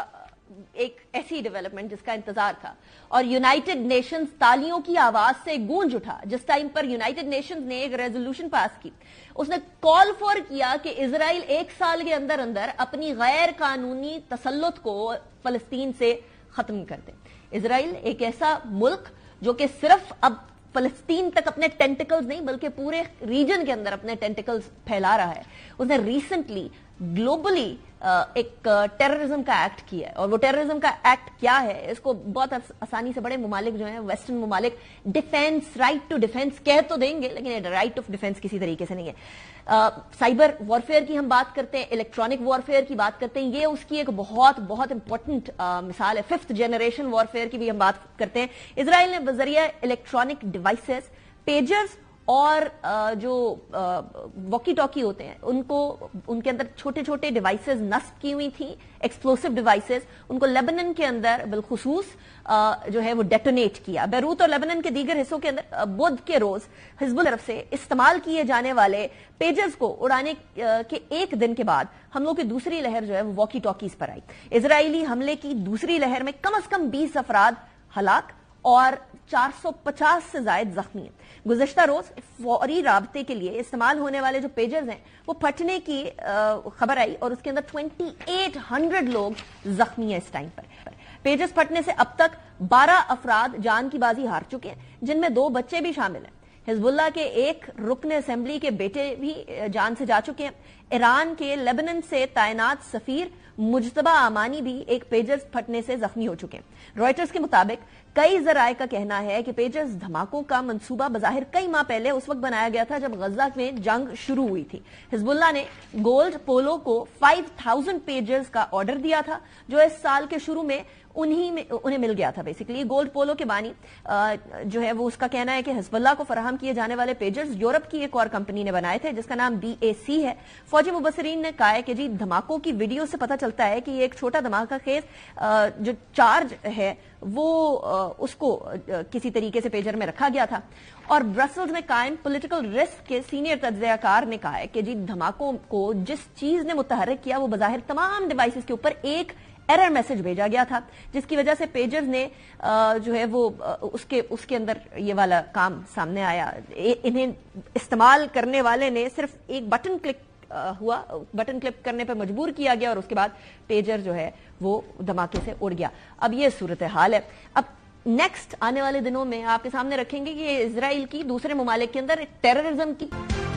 एक ऐसी डेवलपमेंट जिसका इंतजार था और यूनाइटेड नेशंस तालियों की आवाज से गूंज उठा जिस टाइम पर यूनाइटेड नेशंस ने एक रेजोल्यूशन पास की। उसने कॉल फॉर किया कि इजराइल 1 साल के अंदर अंदर अपनी गैर कानूनी तसल्लुत को फलस्तीन से खत्म कर दे। इजराइल एक ऐसा मुल्क जो कि सिर्फ अब फलस्तीन तक अपने टेंटिकल्स नहीं बल्कि पूरे रीजन के अंदर अपने टेंटिकल्स फैला रहा है। उसने रिसेंटली ग्लोबली एक टेररिज्म का एक्ट किया है और वो टेररिज्म का एक्ट क्या है इसको बहुत आसानी से बड़े मुमालिक जो हैं वेस्टर्न मुमालिक डिफेंस, राइट टू डिफेंस कह तो देंगे, लेकिन राइट ऑफ डिफेंस किसी तरीके से नहीं है। साइबर वॉरफेयर की हम बात करते हैं, इलेक्ट्रॉनिक वॉरफेयर की बात करते हैं, ये उसकी एक बहुत बहुत इंपॉर्टेंट मिसाल है। 5th जनरेशन वॉरफेयर की भी हम बात करते हैं। इजराइल ने बजरिया इलेक्ट्रॉनिक डिवाइसेस, पेजर्स और जो वॉकी टॉकी होते हैं उनको, उनके अंदर छोटे छोटे डिवाइसेस नस्ब की हुई थी, एक्सप्लोसिव डिवाइसेस, उनको लेबनान के अंदर बिलखुसूस जो है वो डेटोनेट किया। बैरूत और लेबनान के दीगर हिस्सों के अंदर बुध के रोज हिजबुल तरफ से इस्तेमाल किए जाने वाले पेजर्स को उड़ाने के एक दिन के बाद हमलों की दूसरी लहर जो है वो वॉकी टॉकीज पर आई। इजरायली हमले की दूसरी लहर में कम से कम 20 अफराद हलाक और 450 से ज्यादा जख्मी हैं। गुज़श्ता रोज फौरी राबते के लिए इस्तेमाल होने वाले जो पेजर्स हैं वो फटने की खबर आई और उसके अंदर 2800 लोग जख्मी हैं इस टाइम पर। पेजर्स फटने से अब तक 12 अफराद जान की बाजी हार चुके हैं, जिनमें 2 बच्चे भी शामिल हैं। हिजबुल्लाह के एक रुकन असेंबली के बेटे भी जान से जा चुके हैं। ईरान के लेबनान से तैनात सफीर मुजतबा अमानी भी एक पेजर्स फटने से जख्मी हो चुके हैं। रॉयटर्स के मुताबिक कई जराये का कहना है कि पेजर्स धमाकों का मंसूबा बज़ाहिर कई माह पहले उस वक्त बनाया गया था जब गजा में जंग शुरू हुई थी। हिजबुल्लाह ने गोल्ड पोलो को 5000 पेजर्स का ऑर्डर दिया था जो इस साल के शुरू में उन्हें मिल गया था। बेसिकली गोल्ड पोलो के बानी जो है वो उसका कहना है कि हिजबुल्लाह को फराहम किए जाने वाले पेजर्स यूरोप की एक और कंपनी ने बनाए थे जिसका नाम BAC है। फौजी मुबसरीन ने कहा है कि जी धमाकों की वीडियो से पता चलता है कि ये एक छोटा धमाका खेज जो चार्ज है वो उसको किसी तरीके से पेजर में रखा गया था। और ब्रसल्स में कायम पॉलिटिकल रिस्क के सीनियर तज्जियाकार ने कहा है कि जी धमाकों को जिस चीज ने मुतहर्रिक किया वो बज़ाहिर तमाम डिवाइसेस के ऊपर एक एरर मैसेज भेजा गया था जिसकी वजह से पेजर्स ने जो है वो उसके अंदर ये वाला काम सामने आया। इन्हें इस्तेमाल करने वाले ने सिर्फ एक बटन क्लिक करने पर मजबूर किया गया और उसके बाद पेजर जो है वो धमाके से उड़ गया। अब ये सूरत हाल है। अब नेक्स्ट आने वाले दिनों में आपके सामने रखेंगे कि इजराइल की दूसरे मुमालिक के अंदर टेररिज्म की